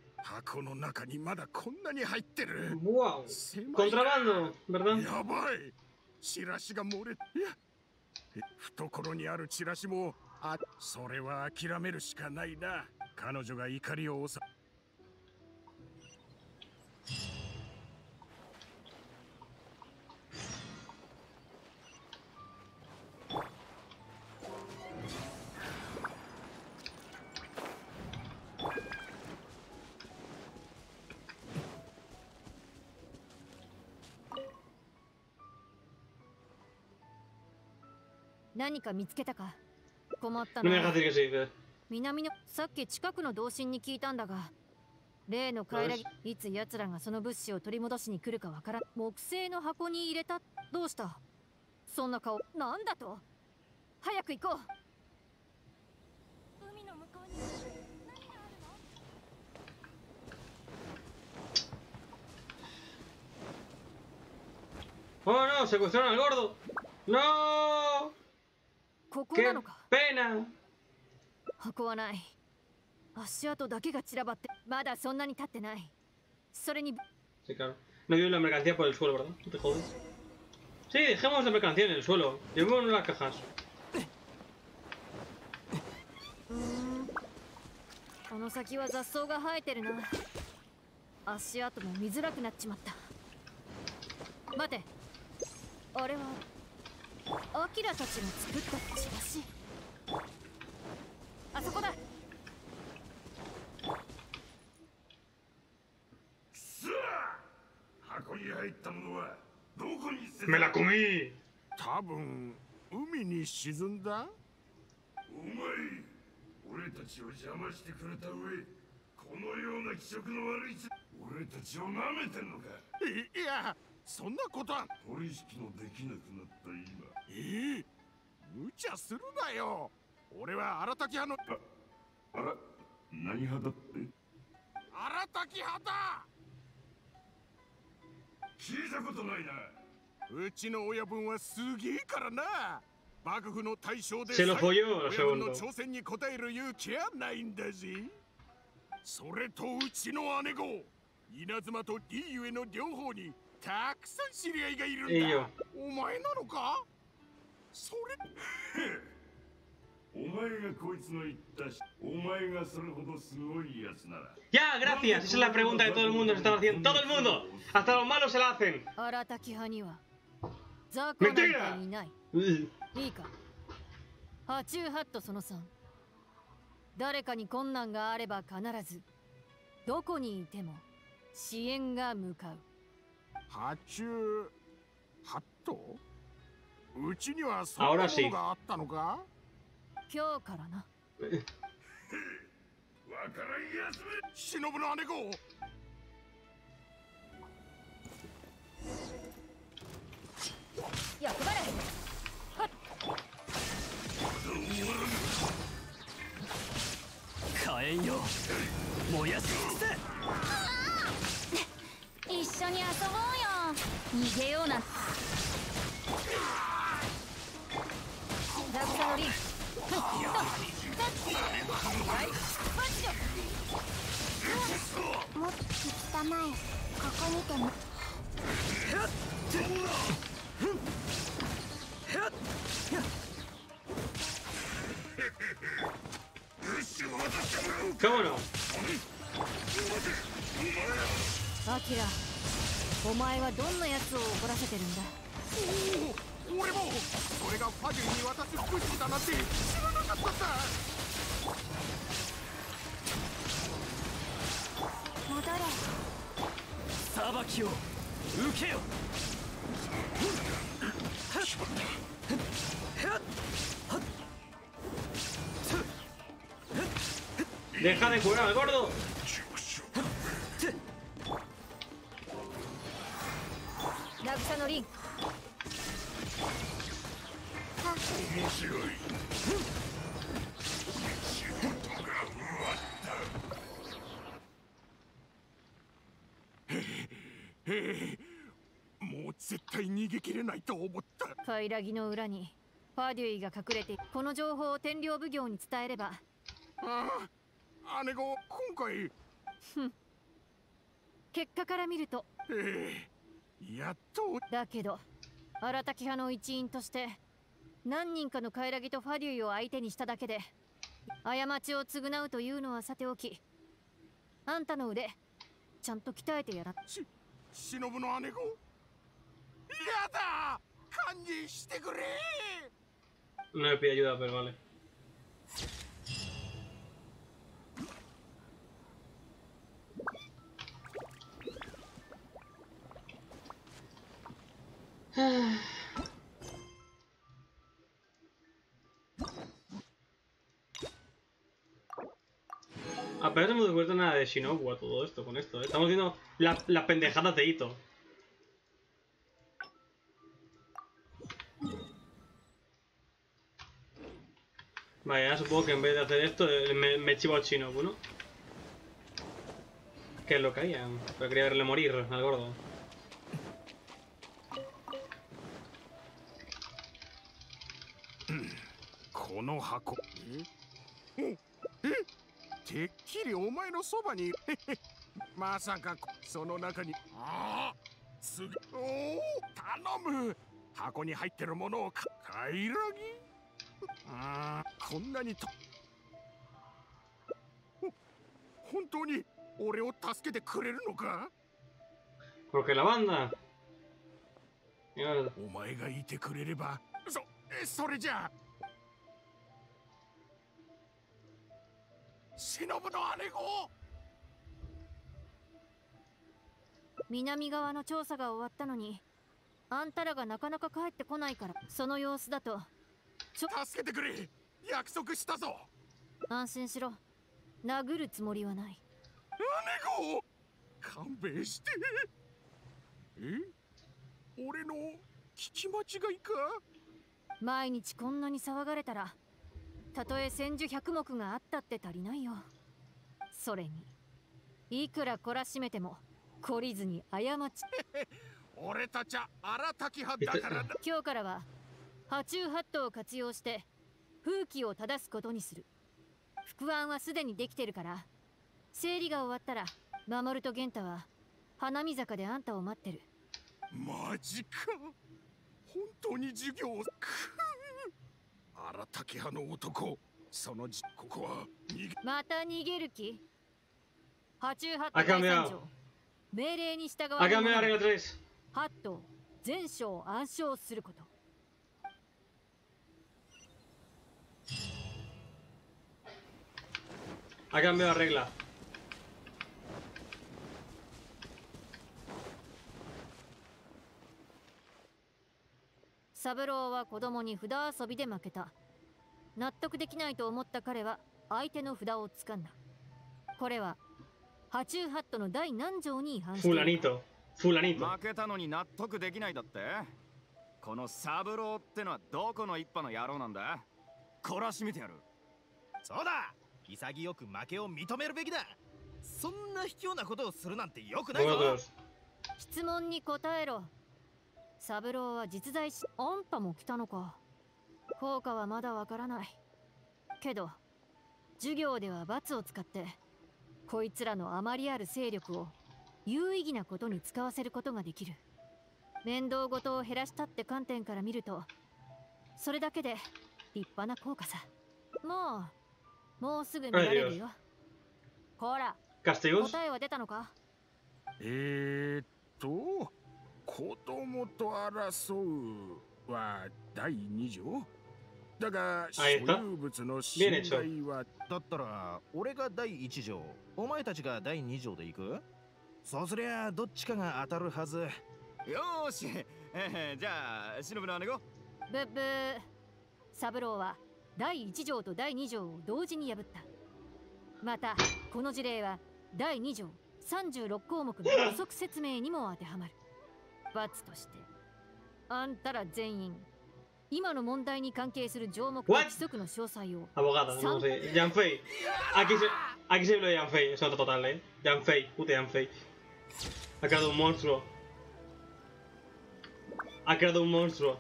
A: ¡Wow! ¡Contrabando! ¿Verdad?
D: やばい。チラシが漏れ。いや、懐にあるチラシも、あ、それは諦めるしかないな。彼女が怒りを抑え。
B: 何か見つけたか。困ったな。南のさっき近くの同心に聞いたんだが、例のカイラギ、いつ奴らがその物資を取り戻しに来るかわからん。木製の箱に入れた。どうした？そんな顔。なんだと？早く行こう。海の向こうに何が
A: あるの？ ¡Oh no! ¡Secuestraron al gordo! ¡No!
B: ここなのか。
A: pena.
B: 箱はない。足跡だけが散らばって、まだそんなに経ってない。それに。
A: Sí, claro. No llevo la mercancía por el suelo, ¿verdad? No te jodes. Sí, dejemos la mercancía en el suelo. Llevémonos las cajas.
B: この先は雑草が生えてるな。足跡も見づらくなっちまった。待て。あれはアキラたちが作ったチラシ。あそこだ。
D: さあ、箱に入ったものはどこに捨てた？
A: めらこみ。
D: 多分海に沈んだ。お前、俺たちを邪魔してくれた上、このような気色の悪いつ、俺たちを舐めてんのか？い、いや、そんなことは。取引のできなくなった今。ええ、無茶するなよ。俺は荒滝派の。あ、あら、何派だって？荒滝派だ。聞いたことないな。うちの親分はすげえからな。
A: Se lo folló, segundo.
D: それとうちの姉子稲妻とリーユへの両方にたくさん知り合いがいるんだ。お前なのか？それお前がこいつの言ったし、お前がそれほどすごいやつなら。
A: Ya, gracias. Esa es la pregunta que todo el mundo se está haciendo. Todo el mundo, hasta los malos se la hacen. Mentira.
B: いいか。ハチューハットそのさん。誰かに困難があれば必ずどこにいても支援が向かう。
D: ハチューハット？うちにはそんなものがあったのか？
B: 今日からな。
D: わからんやつめ。忍の姉子。
B: 役場れ。
L: 火炎よ、燃やし尽くせ。
J: 一緒に遊ぼうよ。逃げような。
B: ラグサのリン。
J: もっと汚い。ここにても。
A: ¿Cómo no?
B: アキラ、お前はどんな奴を怒らせてるんだ？
D: おお、俺もそれがファジュに渡す武士だなんて知らなかったさ。
J: 戻れ。
L: 裁きを受けよ。
A: Deja de jugar, gordo.
B: Ragusa no Rin.
D: Mo絶対逃げきれないと思った。
B: カイラギの裏にファデュイが隠れて、この情報を天領奉行に伝えれば。
D: ああ、姉子、今回。
B: ふん。結果から見ると。
D: ええ、やっと。
B: だけど、荒滝派の一員として、何人かのカイラギとファデュイを相手にしただけで、過ちを償うというのはさておき、あんたの腕、ちゃんと鍛えてやら。
D: し、忍の姉子。やだ、堪忍してくれ。
A: No le pide ayuda, pero vale. Apenas hemos descubierto nada de Shinobu a todo esto con esto, ¿eh? Estamos viendo las la pendejadas de Ito. Vaya, supongo que en vez de hacer esto me, me chivo al Shinobu, ¿no? Que es lo que había, pero quería verle morir al gordo.
D: Kono hako. ¿Eh? ¿Eh? てっきりお前のそばにまさかその中にああすおお頼む箱に入ってるものをかいらぎああこんなにと本当に俺を助けてくれるのか
A: Porque la banda
D: お前がいてくれればそそれじゃあ忍の姉子
B: 南側の調査が終わったのにあんたらがなかなか帰ってこないからその様子だと
D: ちょ助けてくれ約束したぞ
B: 安心しろ殴るつもりはない
D: 姉子勘弁してえ俺の聞き間違いか
B: 毎日こんなに騒がれたらたとえ千住百目があったって足りないよそれにいくら懲らしめても懲りずに過ち
D: 俺たちは荒滝派だからだ
B: 今日からは波中ハットを活用して風紀を正すことにする。副案はすでにできてるから、整理が終わったら守と玄太は花見坂であんたを待ってる。
D: マジか。本当に授業を。荒竹派の男、そのじここは逃げ。
B: また逃げる気？波中ハット第三条、命令に従われる者はハットを全章暗唱すること。
A: Ha cambiado la regla.
B: 三郎は子供に札遊びで負けた。納得できないと思った彼は相手の札を掴んだ。これは波中ハットの第何条に違反しているか。
A: フラニト、フラニト。
E: 負けたのに納得できないだって？この三郎ってのはどこの一派の野郎なんだ？懲らしめてやる。
M: そうだ、潔く負けを認めるべきだ。そんな卑怯なことをするなんてよくないぞ。
B: 質問に答えろ。三郎は実在し、あんたも来たのか。効果はまだわからないけど、授業では罰を使ってこいつらのあまりある勢力を有意義なことに使わせることができる。面倒ごとを減らしたって観点から見ると、それだけで立派な効果さ。もうもうすぐ見られるよ。ほら、答えは出たのか？
D: えーっと、子供と争うは第二条だが、所有物の信頼は。
M: だったら俺が第一条、お前たちが第二条で行く？そうすりゃどっちかが当たるはず。
E: よーし、えー、じゃあ忍の姉子。
B: ブッブー。三郎は第一条と第二条を同時に破った。またこの事例は第二条さんじゅうろく項目の補足説明にも当てはまる。罰としてあんたら全員今の問題に関係する条目と規則の詳細を。
A: Abogada, no sé. Janfei. Aquí se, aquí se habla de Janfei, es otro total, eh. Janfei, puta Janfei. Ha creado un monstruo. Ha creado un monstruo.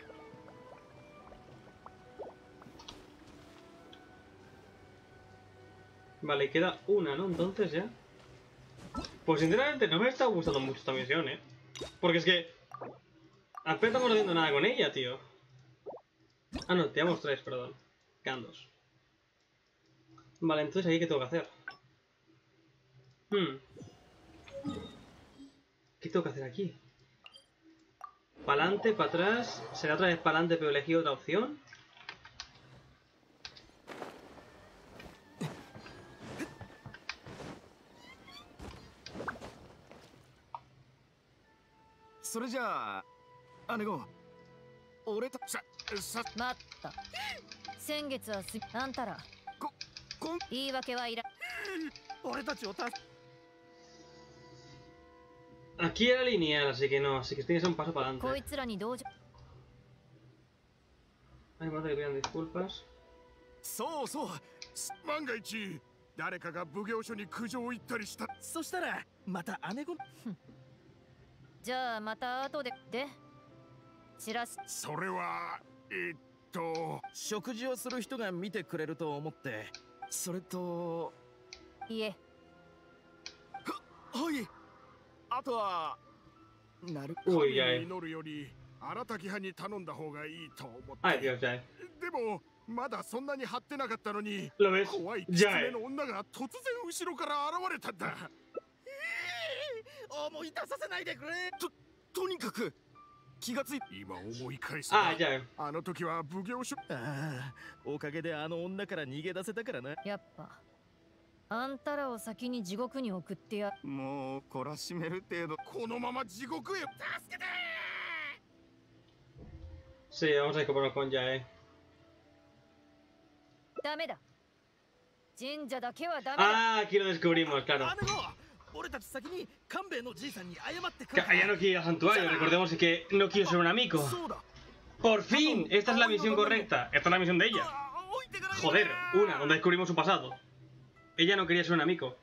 A: Vale, queda una, ¿no? Entonces ya. Pues sinceramente no me está gustando mucho esta misión, eh. Porque es que apenas estamos haciendo nada con ella, tío. Ah, no, teníamos tres, perdón. Quedan dos. Vale, entonces ahí, ¿qué tengo que hacer? Hmm. ¿Qué tengo que hacer aquí? Pa'lante, para atrás. ¿Será otra vez pa'lante, pero elegí otra opción?
E: Eso ya... Amigo.
D: 俺たささ
B: 待った。先月はすあんたら
D: ここ
B: 言い訳はいら。
M: 俺たちをた
A: Aquí era lineal, así que no, así que tiene que ser un paso para adelante.
B: こいつらに同情。
A: Ay, madre, que pidan disculpas.
D: そうそう。万が一誰かが奉行所に苦情を言ったりした。
M: そしたらまた姉子。
B: じゃあまた後でで。チラシ。
D: それはえっと
M: 食事をする人が見てくれると思って。それと
B: いえ。
D: は、はい。あとはなる
A: おいやい。
D: 祈るより荒滝派に頼んだ方がいいと思って。
A: はい、やじゃい。
D: でもまだそんなに張ってなかったのに、怖い狐の女が突然後ろから現れたんだ。
M: 思い出させないでくれ。
E: ととにかく気がつい
D: 今思い返すば、
A: あ、じゃ
D: あ、あの時は奉行所。
M: ああ、おかげであの女から逃げ出せたからな。
B: やっぱあんたらを先に地獄に送ってや。
E: もう懲らしめる程度。
D: このまま地獄へ助けて。
A: Sí, vamos a escaparnos con ya, eh.
B: ダメだ。神社だけはダメだ。
A: Ah, aquí lo descubrimos, claro.
M: 俺たち先に勘兵衛のじいさんに謝ってく
A: れ。Ya no quiero ir al santuario, recordemos que no quiero ser un amigo. Por fin, esta es la misión correcta. Esta es la misión de ella. Joder, una, donde descubrimos su pasado. Ella no quería ser un amigo.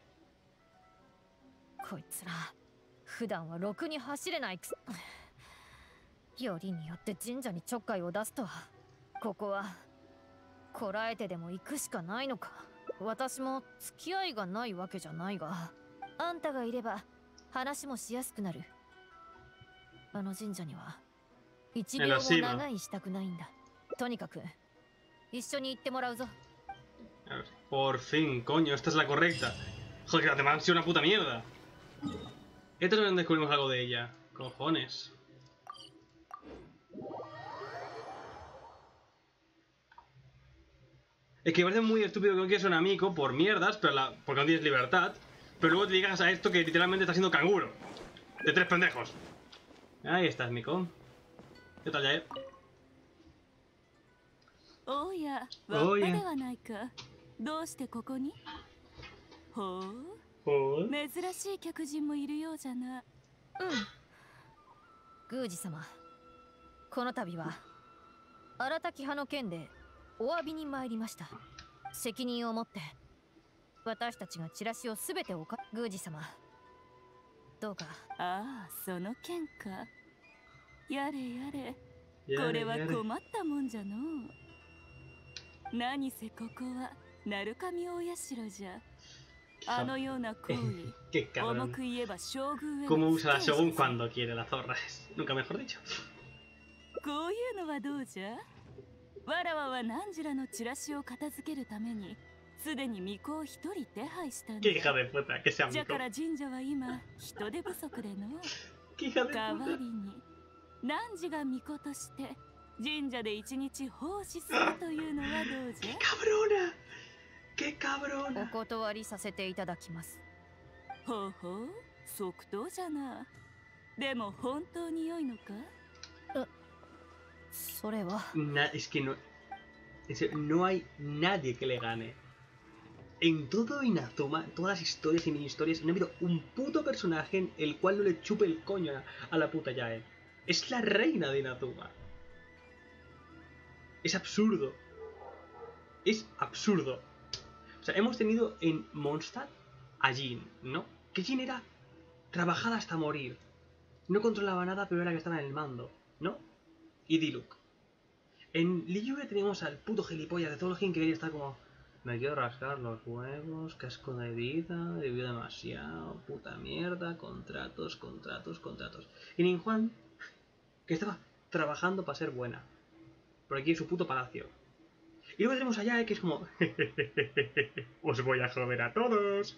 B: こいつら普段はろくに走れないくせ。 よりによって神社にちょっかいを出すとは、ここはこらえてでも行くしかないのか。私も付き合いがないわけじゃないが、あんたがいれば話もしやすくなる。あの神社には一秒も長いしたくないんだ。とにかく一緒に行ってもらうぞ。
A: Por fin, coño, esta es la correcta. Joder, que las demás han sido una puta mierda. Esto es donde descubrimos algo de ella. Cojones. Es que me parece muy estúpido que no quieras un amigo por mierdas, pero la, porque no tienes libertad. Pero luego te digas a esto que literalmente está siendo canguro. De tres pendejos. Ahí estás, Miko. ¿Qué tal, ya, eh?
F: Oh, ya. Oh, ya. どうしてここに？ほう。
A: ほう。
F: 珍しい客人もいるようじゃな。
B: うん。宮司様、この度は荒滝派の件でお詫びに参りました。責任を持って私たちがチラシをすべておか。宮司様、どうか。
F: ああ、その件か。やれやれ。これは困ったもんじゃの。何せここは。鳴神大社じゃ。あのような行為、重く言えば将軍への。
A: Cómo usa la Shogun cuando quiere la zorra. Nunca mejor dicho.
F: こういうのはどうじゃ？わらわは何らのチラシを片付けるために、すでに巫女を一人手配したんだ。じゃから神社は今人手不足での。代わりに汝が巫女として神社で一日奉仕するというのはどうじゃ？
B: お断りさせていただきます。
F: ほうほう、即答じゃな。でも本当に良いのか？
B: それは。
A: Na, es que no, es, no hay nadie que le gane. En todo Inazuma, todas las historias y mini historias, no ha habido un puto personaje en el cual no le chupe el coño a, a la puta Yae. Es la reina de Inazuma. Es absurdo. Es absurdo. O sea, hemos tenido en Mondstadt a Jin, ¿no? Que Jin era trabajada hasta morir. No controlaba nada, pero era la que estaba en el mando, ¿no? Y Diluc. En Liyue teníamos al puto gilipollas de Zolgin que quería estar como... Me quiero rascar los huevos, casco de vida, he vivido demasiado, puta mierda, contratos, contratos, contratos. Y Ninjuan, que estaba trabajando para ser buena. Por aquí en su puto palacio. Y luego tenemos a Yae, que es como... Os voy a joder a todos.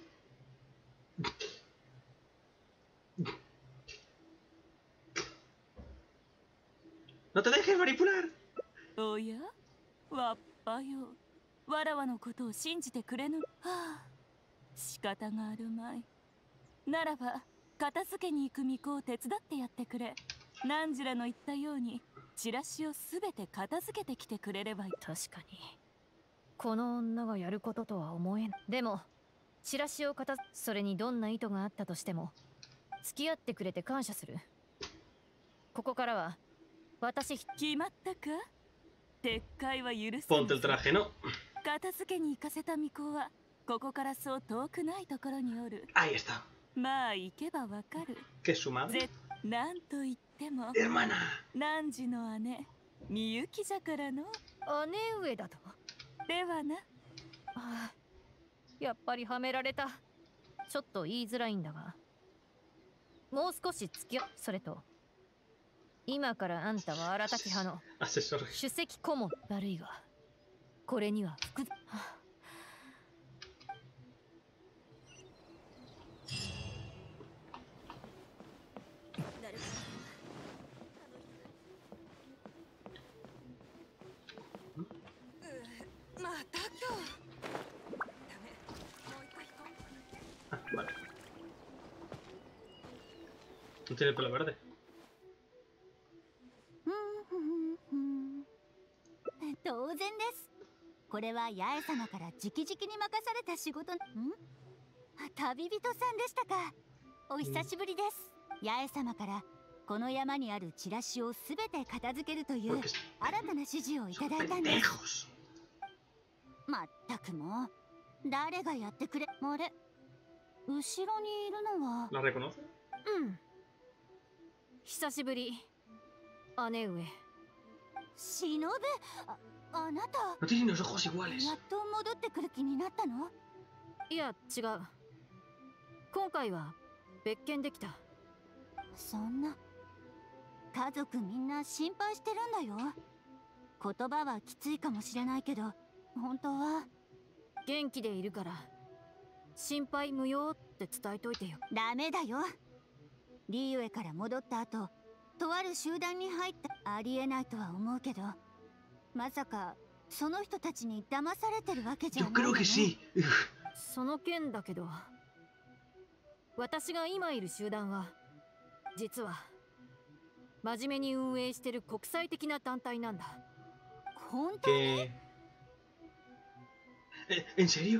A: ¡No te dejes manipular!
F: Oye, guapayo. わらわのことを信じてくれぬ。はあ、仕方があるまい。ならば片付けに行く巫女を手伝ってやってくれ。何らの言ったようにチラシをすべて片付けてきてくれればいい。
B: 確かにこの女がやることとは思えん。でもチラシを片付け、それにどんな意図があったとしても付き合ってくれて感謝する。ここからは私。
F: 決まったか？撤回は許す。
A: Ponte el traje, ¿no?
F: 片付けに行かせた巫女はここからそう遠くないところにおる。
A: Ahí está.
F: まあ行けばわかる。
A: Que es su madre.
F: なんと言っても
A: Hermana.
F: 汝の姉みゆきじゃからの。
B: 姉上だと。
F: ではな。
B: ああ、やっぱりはめられた。ちょっと言いづらいんだが、もう少し付き合。それと今からあんたは荒滝派の首席顧問。悪いがこれには複雑。
F: また今日。
A: Ah, vale. No tiene el pelo verde.
J: 当然です。これは八重様から直々に任された仕事。ん？旅人さんでしたか。お久しぶりです。八重様からこの山にあるチラシをすべて片付けるという新たな指示をいただいたんです。まったくもう誰がやってくれ。あれ、後ろにいるのは。
A: ¿La reconoce?
B: うん。久しぶり。 姉上。
J: 忍ぶ、あ、あなた。
A: No tienen los ojos iguales.
J: やっと戻ってくる気になったの？
B: いや、違う。今回は別件できた。
J: そんな。家族みんな心配してるんだよ。言葉はきついかもしれないけど、本当は
B: 元気でいるから心配無用って伝えといてよ。
J: ダメだよ。リーウェから戻った後、とある集団に入ってありえないとは思うけど、まさかその人たちに騙されてるわけじゃないよね。
A: Yo creo que sí.
B: その件だけど、私が今いる集団は実は真面目に運営してる国際的な団体なんだ。
J: 本当に？
A: え、¿En serio?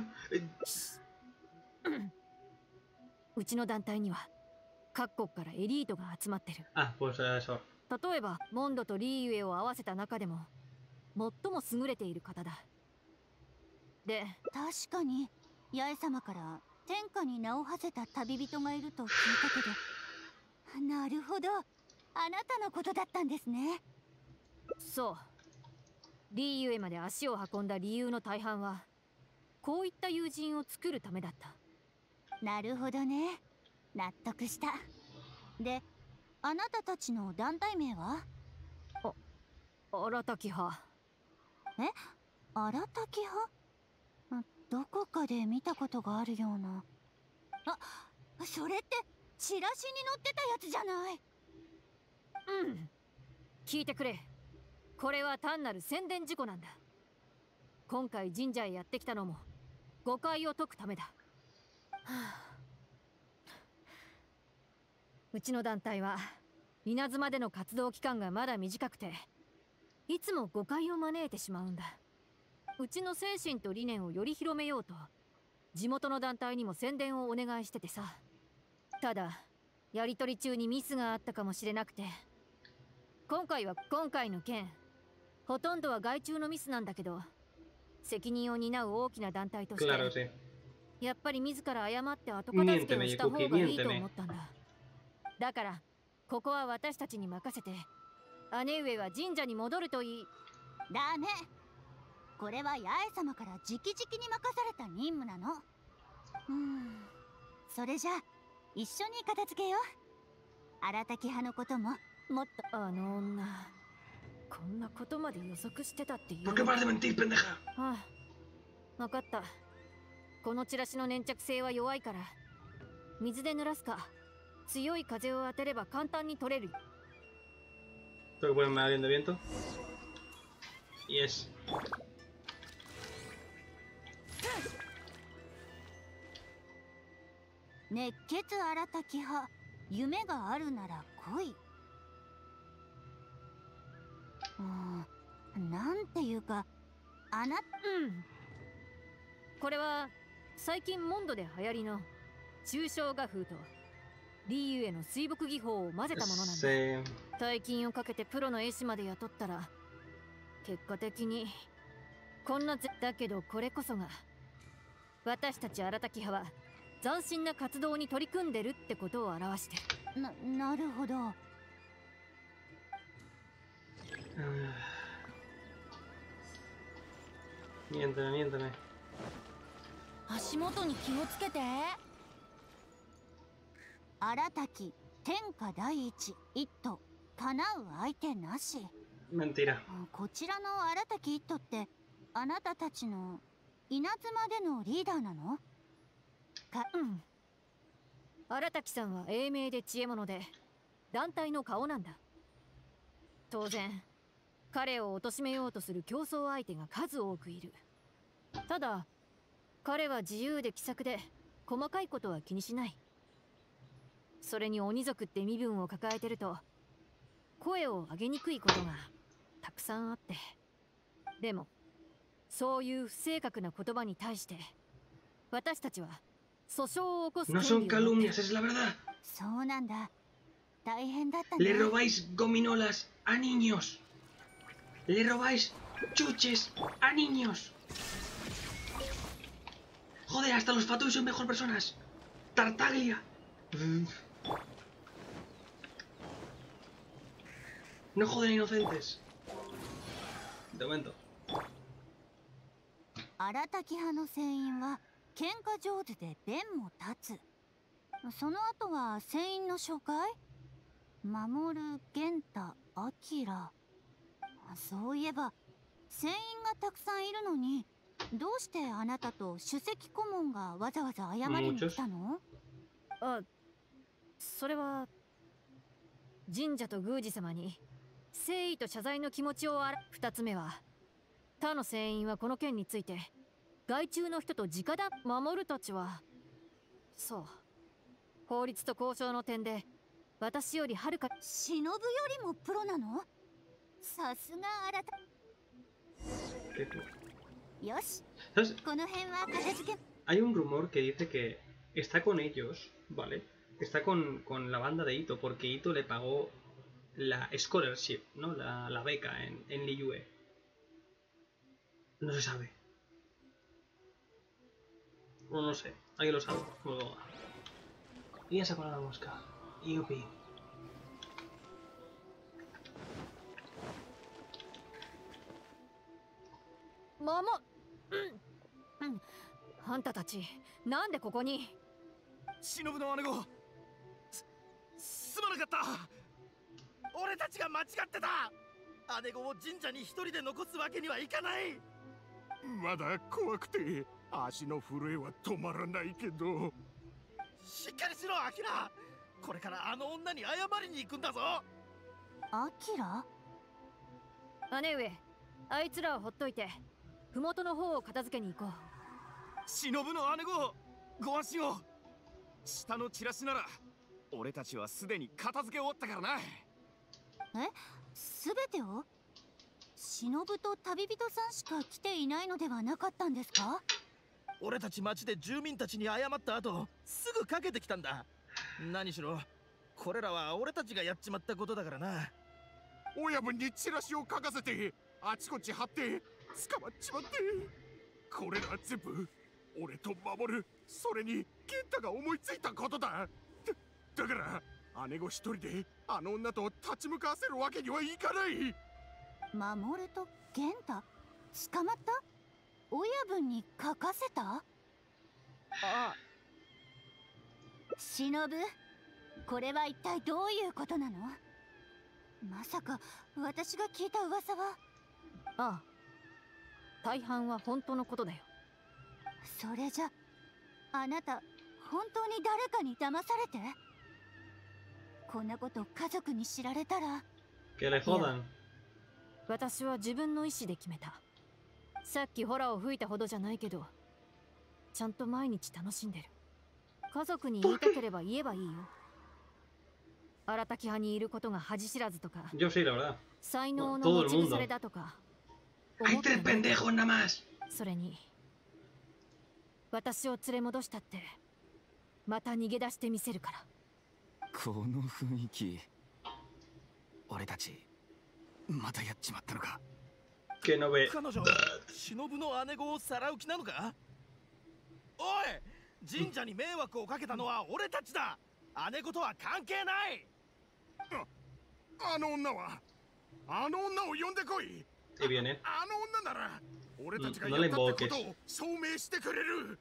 B: うちの団体には各国からエリートが集まってる。
A: あ、pues eso.
B: 例えばモンドとリーウェを合わせた中でも最も優れている方だ。で、
J: 確かに八重様から天下に名を馳せた旅人がいると聞いたけど、なるほど、あなたのことだったんですね。
B: そう。リーウェまで足を運んだ理由の大半はこういった友人を作るためだった。
J: なるほどね、納得した。で、あなたたちの団体名は？
B: あ、荒滝派。
J: え、荒滝派？どこかで見たことがあるような。あ、それってチラシに載ってたやつじゃない。
B: うん、聞いてくれ。これは単なる宣伝事故なんだ。今回神社へやってきたのも誤解を解くためだ。はあ、うちの団体は稲妻での活動期間がまだ短くて、いつも誤解を招いてしまうんだ。うちの精神と理念をより広めようと地元の団体にも宣伝をお願いしててさ。ただやり取り中にミスがあったかもしれなくて、今回は今回の件ほとんどは外注のミスなんだけど、責任を担う大きな団体として、
A: claro, sí.
B: やっぱり自ら謝って後片付けをした方がいいと思ったんだ。だからここは私たちに任せて、姉上は神社に戻るといい。
J: ダメ。これは八重様から直々に任された任務なの。うーん、それじゃあ一緒に片付けよう。荒滝派のことももっと。
B: あの女、こんなことまで予測してたっていう。
A: ¿Por qué paras de mentir, pendeja?
B: ああ、分かった。このチラシの粘着性は弱いから水で濡らすか強い風を当てれば簡単に取れる。
A: Tengo que ponerme a alguien de viento. Yes.
J: 熱血荒滝派、夢があるなら来い。うん、なんていうか、あな、
B: うん。これは最近モンドで流行りの抽象画風とリーユへの水墨技法を混ぜたものなんだ。大金をかけてプロの絵師まで雇ったら、結果的にこんなぜだけど、これこそが私たち荒滝派は斬新な活動に取り組んでるってことを表してる。
J: な、なるほど。
A: Miéntame, miéntame.
I: 足元に気をつけて。
J: 荒滝天下第一一斗、叶う相手なし。
A: Mentira.
J: こちらの荒滝一斗ってあなたたちの稲妻でのリーダーなのか？
B: うん。荒滝さんは英明で知恵者で団体の顔なんだ。当然彼を貶めようとする競争相手が数多くいる。ただ彼は自由で気さくで細かいことは気にしない。それに鬼族って身分を抱えてると声を上げにくいことがたくさんあって、でもそういう不正確な言葉に対して私たちは訴訟を起こす権利を持って。
A: No son calumnias, es la verdad.
J: そうなんだ。大変だったね。
A: Le robáis gominolas a niños. Le robáis chuches a niños. Joder, hasta los Fatui son mejor personas. Tartaglia. No joden inocentes. De momento.
J: 荒滝派の船員は喧嘩上手で弁も立つ。その後は船員の紹介？守、玄太、明。そういえば船員がたくさんいるのに、どうしてあなたと首席顧問がわざわざ謝りに来たの？
B: あ、それは神社と宮司様に誠意と謝罪の気持ちをあら。二つ目は他の船員はこの件について外注の人と直談。守たちはそう、法律と交渉の点で私よりはるか。
J: 忍よりもプロなの？さすがあらた。よし、この辺は片付け。
A: Hay un rumor que dice que está con ellos, ¿vale? Está con, con la banda de Ito, porque Ito le pagó la scholarship, ¿no? La, la beca en, en Liyue. No se sabe. O no sé, alguien lo sabe. Luego... Y ya se ha la mosca. Yupi.
B: ママ、うん、うん、あんたたちなんでここに？
M: 忍の姉子、す、すまなかった。俺たちが間違ってた。姉子を神社に一人で残すわけにはいかない。
D: まだ怖くて足の震えは止まらないけど。
M: しっかりしろ、アキラ。これからあの女に謝りに行くんだぞ。
J: アキラ？
B: 姉上、あいつらをほっといて麓の方を片付けに行こう。
E: 忍の姉子、ご安心を。下のチラシなら俺たちはすでに片付け終わったからな。
J: え、すべてを？忍と旅人さんしか来ていないのではなかったんですか？
M: 俺たち町で住民たちに謝った後すぐかけてきたんだ。何しろこれらは俺たちがやっちまったことだからな。
D: 親分にチラシを書かせてあちこち貼って捕まっちまって。これら全部俺と守る、それに健太が思いついたことだ。だ、だから姉子一人であの女と立ち向かわせるわけにはいかない。
J: 守と健太捕まった？親分に書かせた？ああ。忍、これは一体どういうことなの？まさか私が聞いた噂は。
B: ああ、大半は本当のことだよ。
J: それじゃあなた本当に誰かに騙されて？こんなこと家族に知られたら。
A: Que le jodan。
B: 私は自分の意思で決めた。さっきホラを吹いたほどじゃないけど、ちゃんと毎日楽しんでる。家族に言いたければ言えばいいよ。荒滝派にいることが恥知らずとか、才能の持ち腐れだとか。それに私を連れ戻したってまた逃げ出してみせるから。
E: この雰囲気、俺たちまたやっちまったのか。
M: 彼女、忍の姉子をさらう気なのか？おい、神社に迷惑をかけたのは俺たちだ。姉子とは関係ない。
D: あ、あの女はあの女を呼んでこい。あ, あの女なら俺たちがやったってことを証明してくれる。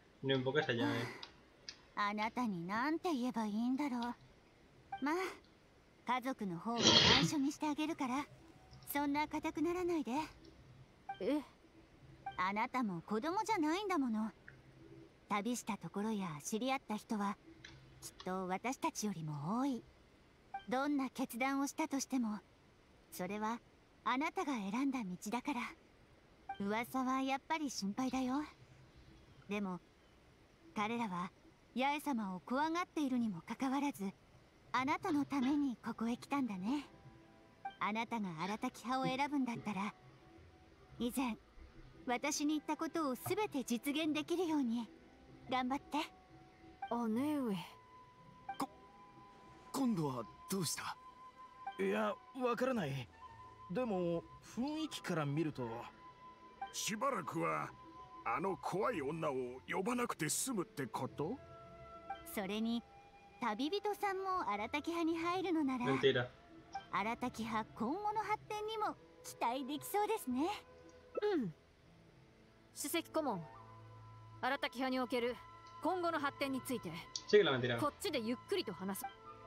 J: あなたになんて言えばいいんだろう。まあ家族の方は内緒にしてあげるから、そんな固くならないで。
B: え？
J: あなたも子供じゃないんだもの。旅したところや知り合った人はきっと私たちよりも多い。どんな決断をしたとしてもそれはあなたが選んだ道だから。噂はやっぱり心配だよ。でも彼らは八重様を怖がっているにもかかわらず、あなたのためにここへ来たんだね。あなたが荒滝派を選ぶんだったら、以前私に言ったことを全て実現できるように頑張って。
B: 姉上、
E: こ今度はどうした？
M: いや、わからない。でも雰囲気から見ると
D: しばらくはあの怖い女を呼ばなくて済むってこと？
J: それに旅人さんも荒滝派に入るのなら、 荒滝派今後の発展にも期待できそうですね。
B: うん。首席顧問、荒滝派における今後の発展についてこっちでゆっくりと話す。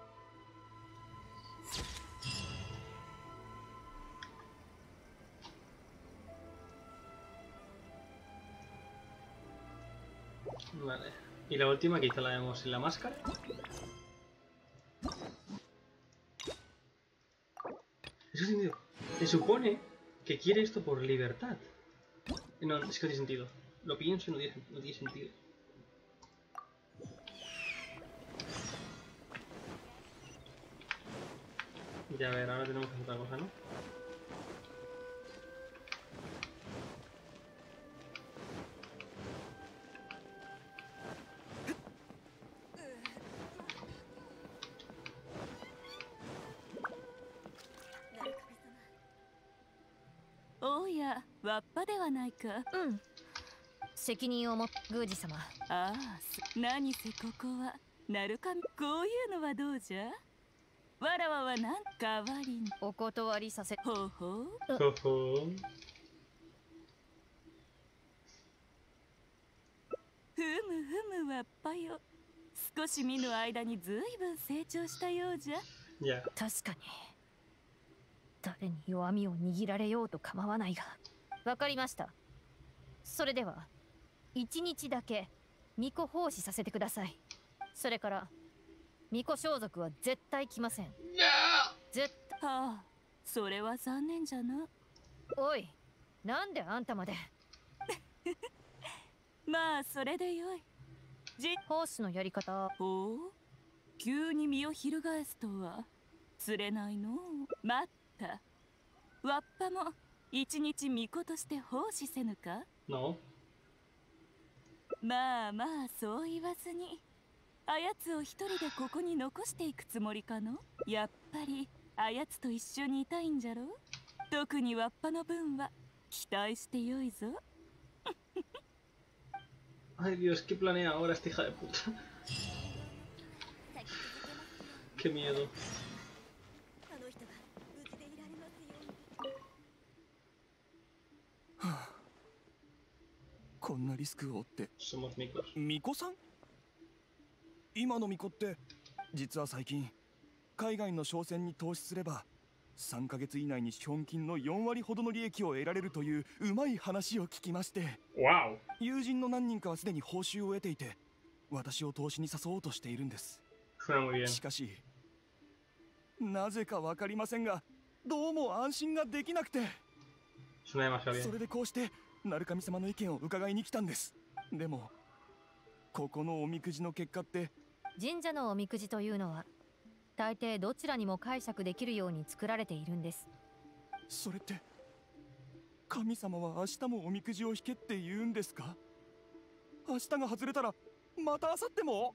A: Vale. Y la última quizá la vemos en la máscara. Eso tiene sentido. Se supone que quiere esto por libertad. No, es que no tiene sentido. Lo pienso y no tiene, no tiene sentido. Ya a ver, ahora tenemos que hacer otra cosa, ¿no?
I: おや、わっぱではないか。
B: うん。責任を持っ宮司様。
I: ああ、何せここは鳴神。こういうのはどうじゃ。わらわはなんかわりに
B: お断りさせ。
I: ほうほう。
A: ほほう。
I: ふむふむわっぱよ。少し見ぬ間にずいぶん成長したようじゃ。
A: いや、
B: 確かに。誰に弱みを握られようと構わないが。わかりました。それでは一日だけ巫女奉仕させてください。それから巫女装束は絶対着ません。絶対。
I: はあ、それは残念じゃな。
B: おい、なんであんたまで。
I: まあそれでよい。
B: じ奉仕のやり方。
I: ほう、急に身を翻すとは釣れないの。待った。わっぱも一日巫女として奉仕せぬか。
A: No.
I: まあまあそう言わずに、あやつを一人でここに残していくつもりかの。やっぱりあやつと一緒にいたいんじゃろ。特にわっぱの分は期待してよいぞ。
A: Ay Dios, ¿qué planea ahora esta hija de puta? Qué miedo.
E: こんなリスクを負って。巫女さん？今の巫女って実は最近海外の商船に投資すればさんかげつ以内に資本金のよんわりほどの利益を得られるといううまい話を聞きまして、友人の何人かはすでに報酬を得ていて私を投資に誘おうとしているんです。しかしなぜか分かりませんがどうも安心ができなくて、それでこうして鳴神様の意見を伺いに来たんです。でもここのおみくじの結果って。
B: 神社のおみくじというのは大抵どちらにも解釈できるように作られているんです。
E: それって神様は明日もおみくじを引けって言うんですか？明日が外れたらまた明後日も？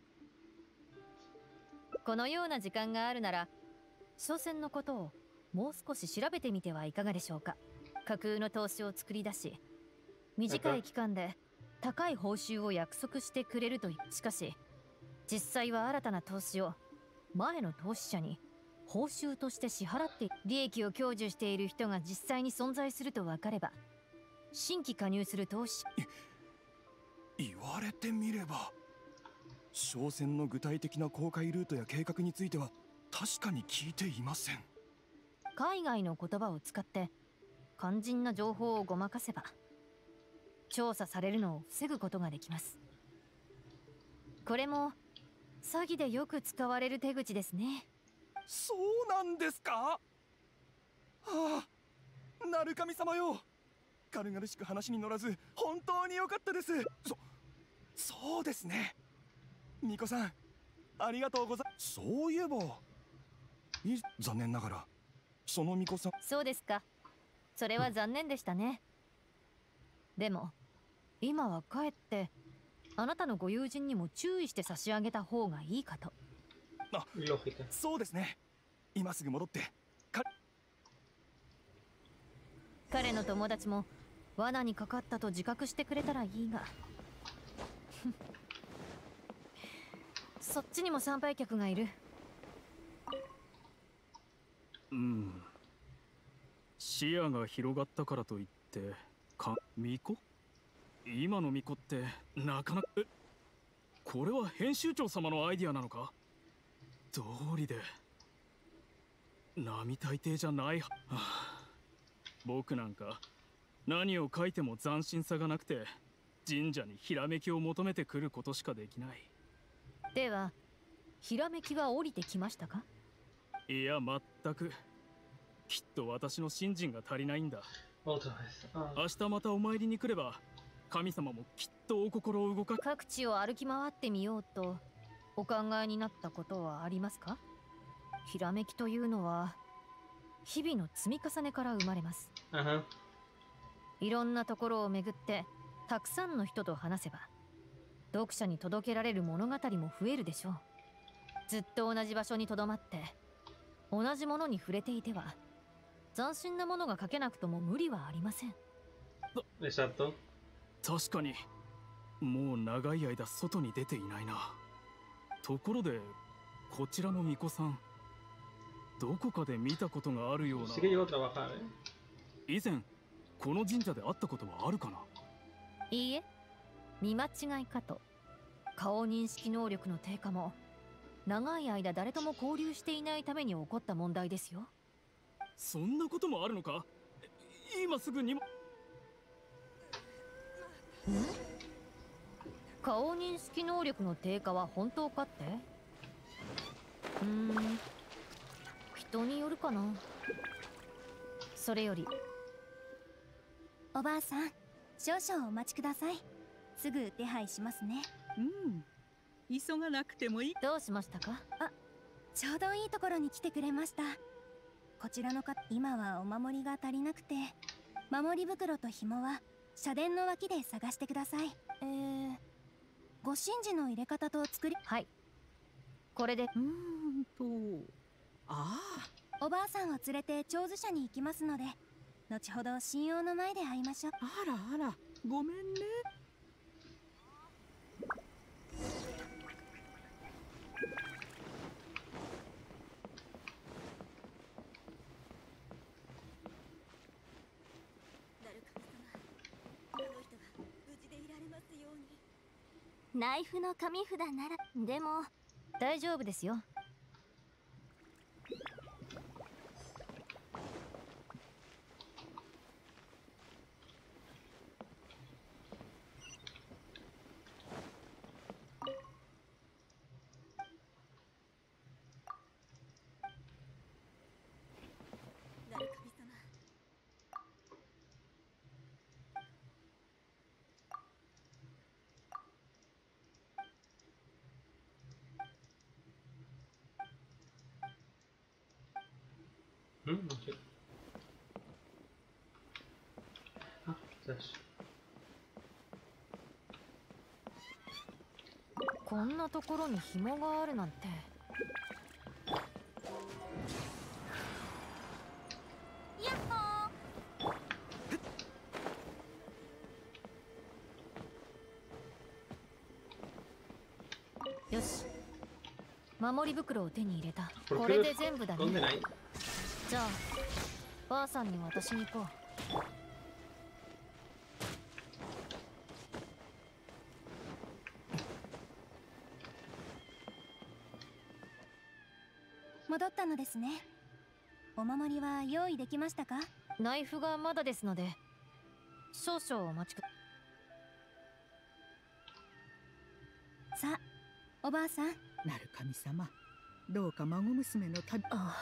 B: このような時間があるなら商船のことをもう少し調べてみてはいかがでしょうか。架空の投資を作り出し短い期間で高い報酬を約束してくれるという。しかし実際は新たな投資を前の投資者に報酬として支払って利益を享受している人が実際に存在すると分かれば新規加入する投資。
E: 言われてみれば商船の具体的な航海ルートや計画については確かに聞いていません。
B: 海外の言葉を使って肝心な情報をごまかせば調査されるのを防ぐことができます。これも詐欺でよく使われる手口ですね。
E: そうなんですか？はあ、鳴神様よ、軽々しく話に乗らず本当に良かったです。そそうですね、巫女さんありがとうござい。そういえばい残念ながらその巫女さん。
B: そうですか、それは残念でしたね。でも今はかえってあなたのご友人にも注意して差し上げた方がいいかと。
E: あ、そうですね。今すぐ戻ってか。
B: 彼の友達も罠にかかったと自覚してくれたらいいがそっちにも参拝客がいる。
K: うん。視野が広がったからといってか巫女？今の巫女ってなかなか。え、これは編集長様のアイディアなのか？道理で並大抵じゃないは、はあ、僕なんか何を書いても斬新さがなくて神社にひらめきを求めてくることしかできない。
B: ではひらめきは降りてきましたか？
K: いや、全く。きっと私の信心が足りないんだ。明日またお参りに来れば神様もきっとお心を動か。
B: 各地を歩き回ってみようとお考えになったことはありますか？ひらめきというのは日々の積み重ねから生まれます。uh-huh. いろんなところを巡ってたくさんの人と話せば読者に届けられる物語も増えるでしょう。ずっと同じ場所にとどまって同じものに触れていては斬新なものが書けなくとも無理はありません。
K: 確かにもう長い間外に出ていないな。ところでこちらの巫女さん、どこかで見たことがあるような。以前この神社で会ったことはあるかな？
B: いいえ、見間違いかと。顔認識能力の低下も長い間誰とも交流していないために起こった問題ですよ。
K: そんなこともあるのか？今すぐにも。
B: ん？顔認識能力の低下は本当かって？うーん、人によるかな。それより
J: おばあさん、少々お待ちください。すぐ手配しますね。
F: うん、急がなくてもいい。
B: どうしましたか？
J: あ、ちょうどいいところに来てくれました。こちらの方、今はお守りが足りなくて、守り袋と紐は社殿の脇で探してください。えー、ご神事の入れ方と作り。
B: はい、これで。
F: うーんと、あ
J: あ、おばあさんを連れて長寿社に行きますので、後ほど神王の前で会いましょう。
F: あらあら、ごめんね。
J: ナイフの紙札なら。でも
B: 大丈夫ですよ。
A: うん、あ、よし。
B: こんなところに紐があるなんて。
J: やっほ
B: ー。よし、守り袋を手に入れた。これで全部だね。じゃあばあさんに渡しに行こう。
J: 戻ったのですね。お守りは用意できましたか？
B: ナイフがまだですので少々お待ちくだ
J: さい。さあ、おばあさん。
F: なる神様、どうか孫娘の旅。
B: ああ、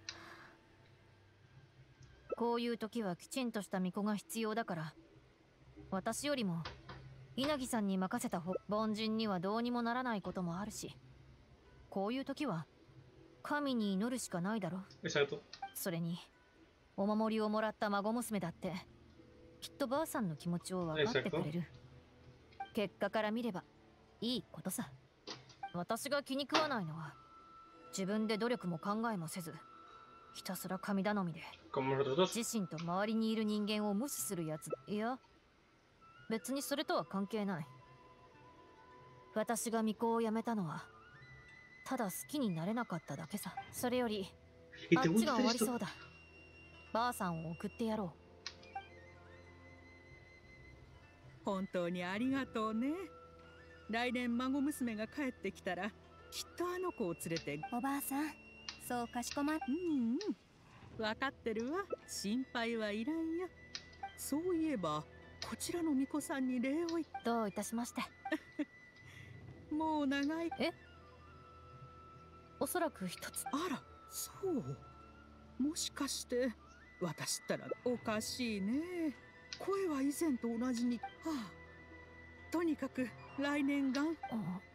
B: こういう時はきちんとした巫女が必要だから、私よりも稲木さんに任せた方。凡人にはどうにもならないこともあるし、こういう時は神に祈るしかないだろ。それにお守りをもらった孫娘だってきっとばあさんの気持ちを分かってくれる。結果から見ればいいことさ。私が気に食わないのは自分で努力も考えもせずひたすら神頼みで自身と周りにいる人間を無視するやつ。いや、別にそれとは関係ない。私が巫女を辞めたのはただ好きになれなかっただけさ。それより
A: ¿Y te gusta esto?
B: ばあさんを送ってやろう。
F: 本当にありがとうね。来年孫娘が帰ってきたらきっとあの子を連れて。
J: おばあさん、そうかしこまっ。
F: うんうん、分かってるわ。心配はいらんよ。そういえばこちらの巫女さんに礼を言っ。
B: どういたしまして。
F: もう長い。
B: え、おそらく一つ。
F: あら、そう。もしかして私ったらおかしいね。声は以前と同じに。はあ、とにかく来年がん。
B: は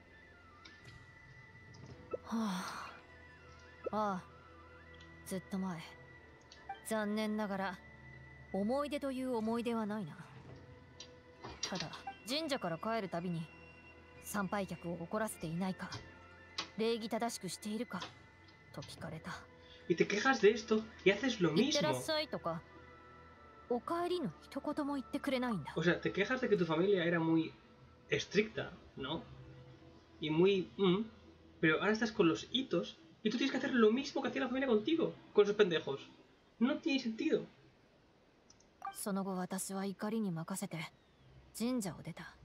B: あ、ああ、ずっと前。残念ながら思い出という思い出はないな。ただ神社から帰るたびに参拝客を怒らせていないか、礼儀正しくしているかと聞かれた。
A: Y te quejas de esto y haces lo
B: いってらっ
A: mismo.
B: しゃいとかお帰りの一言も言ってくれないんだ。
A: O sea, te quejas de que tu familia era muy estricta, ¿no? Y muy... Mm, pero ahora estás con los hitos y tú tienes que hacer lo mismo que hacía la familia contigo, con esos pendejos. No tiene sentido.
B: その後私は怒りに任せて神社を出た。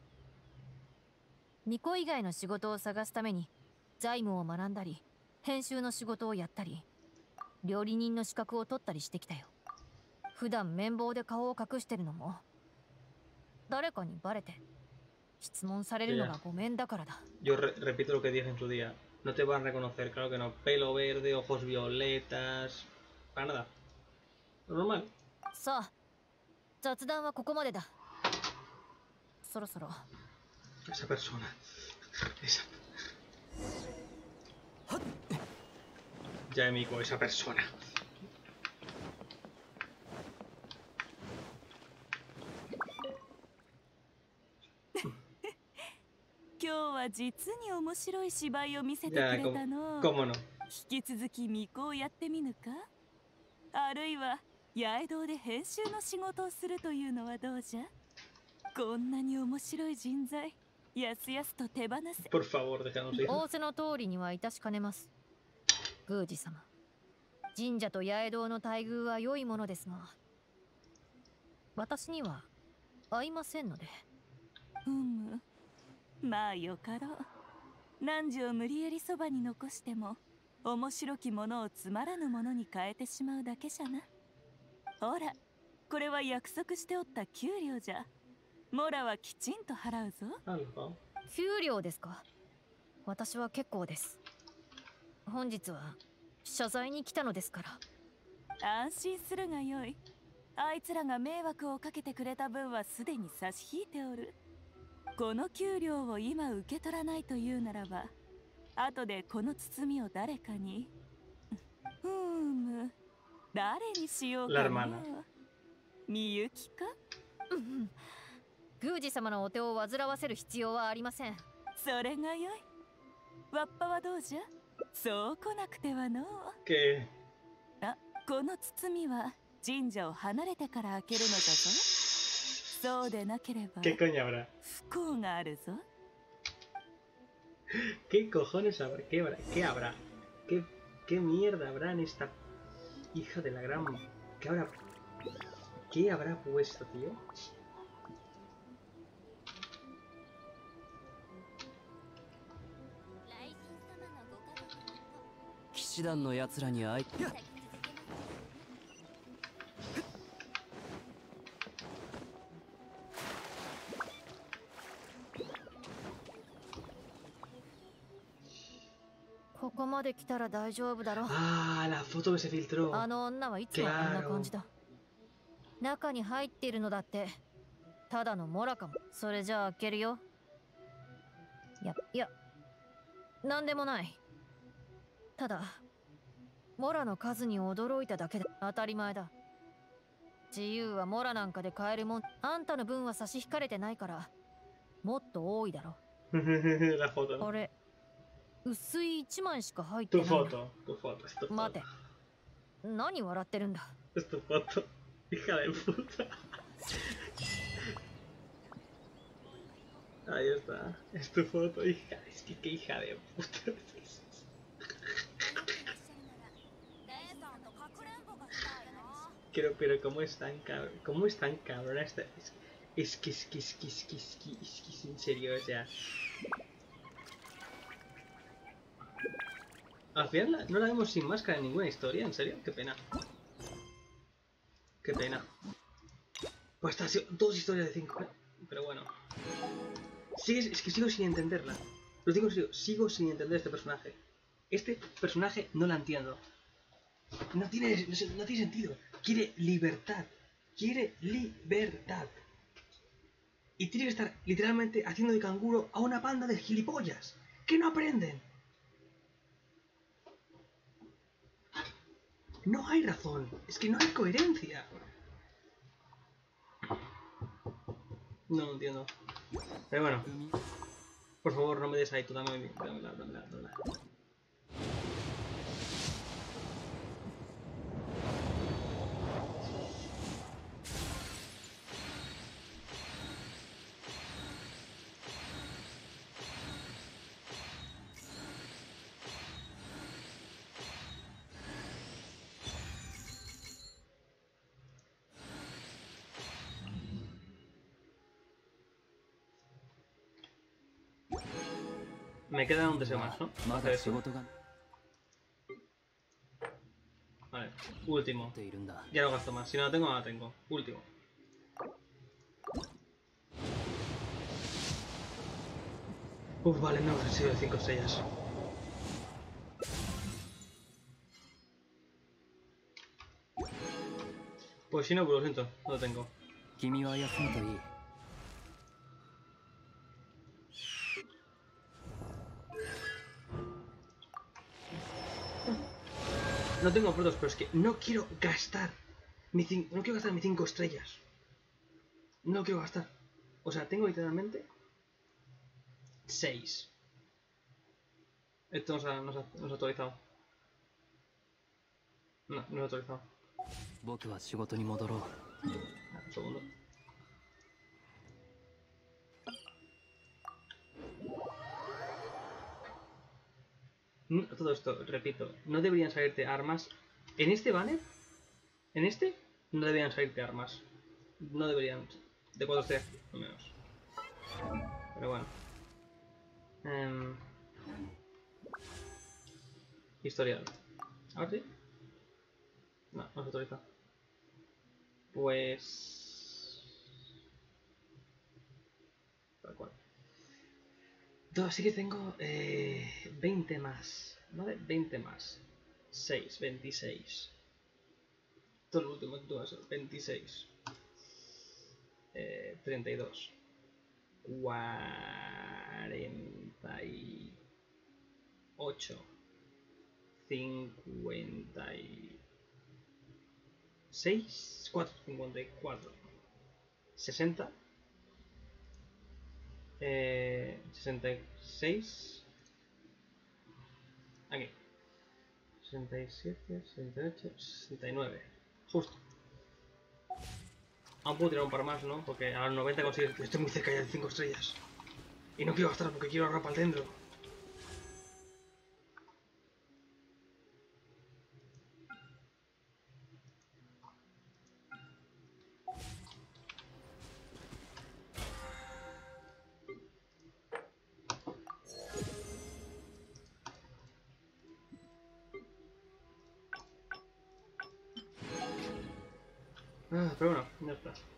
B: 巫女以外の仕事を探すために財務を学んだり、編集の仕事をやったり、料理人の資格を取ったりしてきたよ。普段綿棒で顔を隠してるのも誰かにバレて質問されるのがごめんだからだ。
A: Yo re repito lo que dije en su día. No te van a reconocer, claro que no. Pelo verde, ojos violetas... Para nada. Normal.
B: さあ、雑談はここまでだ。そろそろ。
A: Esa persona. Esa... Ya, amigo, esa persona.
I: 今日は実に面白い芝居を見せてくれたの。引き続き巫女をやってみぬか。あるいは八重堂で編集の仕事をするというのはどうじゃ。こんなに面白い人材、やすやすと手放せ。
A: Por favor, déjanos ir.
B: 仰せの通りにはいたしかねます。宮司様、神社と八重堂の待遇は良いものですが、私には合いませんので。
I: うむ、まあよかろう。汝を無理やりそばに残しても面白きものをつまらぬものに変えてしまうだけじゃな。ほら、これは約束しておった給料じゃ。モラはきちんと払うぞ。
B: 給料ですか。私は結構です。本日は謝罪に来たのですから。
I: 安心するがよい。あいつらが迷惑をかけてくれた分はすでに差し引いておる。この給料を今受け取らないというならば、後でこの包みを誰かに。ふーむ、誰にしようかな。みゆきか。
B: 宮司様のお手を煩わせる必要はありません。
I: それがよい。わっぱはどうじゃ。そう来なくてはの。あ、この包みは神社を離れてから開けるのだぞ。そうでなければ不幸があるぞ。
A: ¿Qué cojones habrá? ¿Qué habrá? ¿Qué habrá? ¿Qué, qué mierda habrá en esta hija de la gran... ¿Qué habrá? ¿Qué habrá puesto, tío?
L: 騎士団のやつらに会い。
B: ここまで来たら大丈夫だろう。
A: ああ、la foto que se filtró。
B: あの女はいつもこんな感じだ。中に入っているのだってただのモラかも。それじゃあ開けるよ。いやいや、なんでもない。ただモラの数に驚いただけだ。当たり前だ。自由はモラなんかで買えるもん。あんたの分は差し引かれてないからもっと多いだろ。あれ、薄い一枚しか入ってないな。待て、何笑ってるんだ。
A: Hija de puta. Ahí está. Es tu foto, hija. Es que qué hija de puta. Quiero, pero ¿cómo es tan cabrón? ¿Cómo es tan cabrón esta? Es, es que, es que, es que, es que, es que, es que, es en serio, o sea... Al final la, no la vemos sin máscara en ninguna historia, ¿en serio? Qué pena. Qué pena. Pues estas dos historias de cinco, ¿eh? Pero bueno. Sí, es, es que sigo sin entenderla. Lo digo en serio, sigo sin entender este personaje. Este personaje no la entiendo. No tiene, no, no tiene sentido. Quiere libertad. Quiere libertad. Y tiene que estar literalmente haciendo de canguro a una banda de gilipollas que no aprenden. No hay razón. Es que no hay coherencia. No lo entiendo. Pero bueno. Por favor, no me des ahí tú, dame, dámela, dámela, dámela. Me queda un deseo más, ¿no? Vale, último. Ya no gasto más. Si no la tengo, no la tengo. Último. Uf, vale, no, he sido de cinco estrellas. Pues si no, pues lo siento, no lo tengo. No tengo frutos, pero es que no quiero gastar mi no quiero gastar mis cinco estrellas. No quiero gastar. O sea, tengo literalmente seis. Esto no se ha, no se ha, no se ha actualizado. No, no se ha actualizado. Ah, un segundo. Todo esto, repito, no deberían salirte armas. En este banner, en este, no deberían salirte armas. No deberían. De cuatro estrellas, no menos. Pero bueno. Um, historial. ¿Ahora sí? No, no se autoriza. Pues... Tal cual. Así que tengo eh, veinte más, ¿vale? veinte más. seis, veintiséis. Todo el último, todo eso, veintiséis. Eh, treinta y dos. cuarenta y ocho. cincuenta y seis. cuatro, cincuenta y cuatro. sesenta. Eh, sesenta y seis. Aquí. sesenta y siete, sesenta y ocho, sesenta y nueve. Justo. Aún puedo tirar un par más, ¿no? Porque a los noventa consigo. Estoy muy cerca ya de cinco estrellas. Y no quiero gastar porque quiero ahorrar para el dentro. Ah, pero bueno, ya está.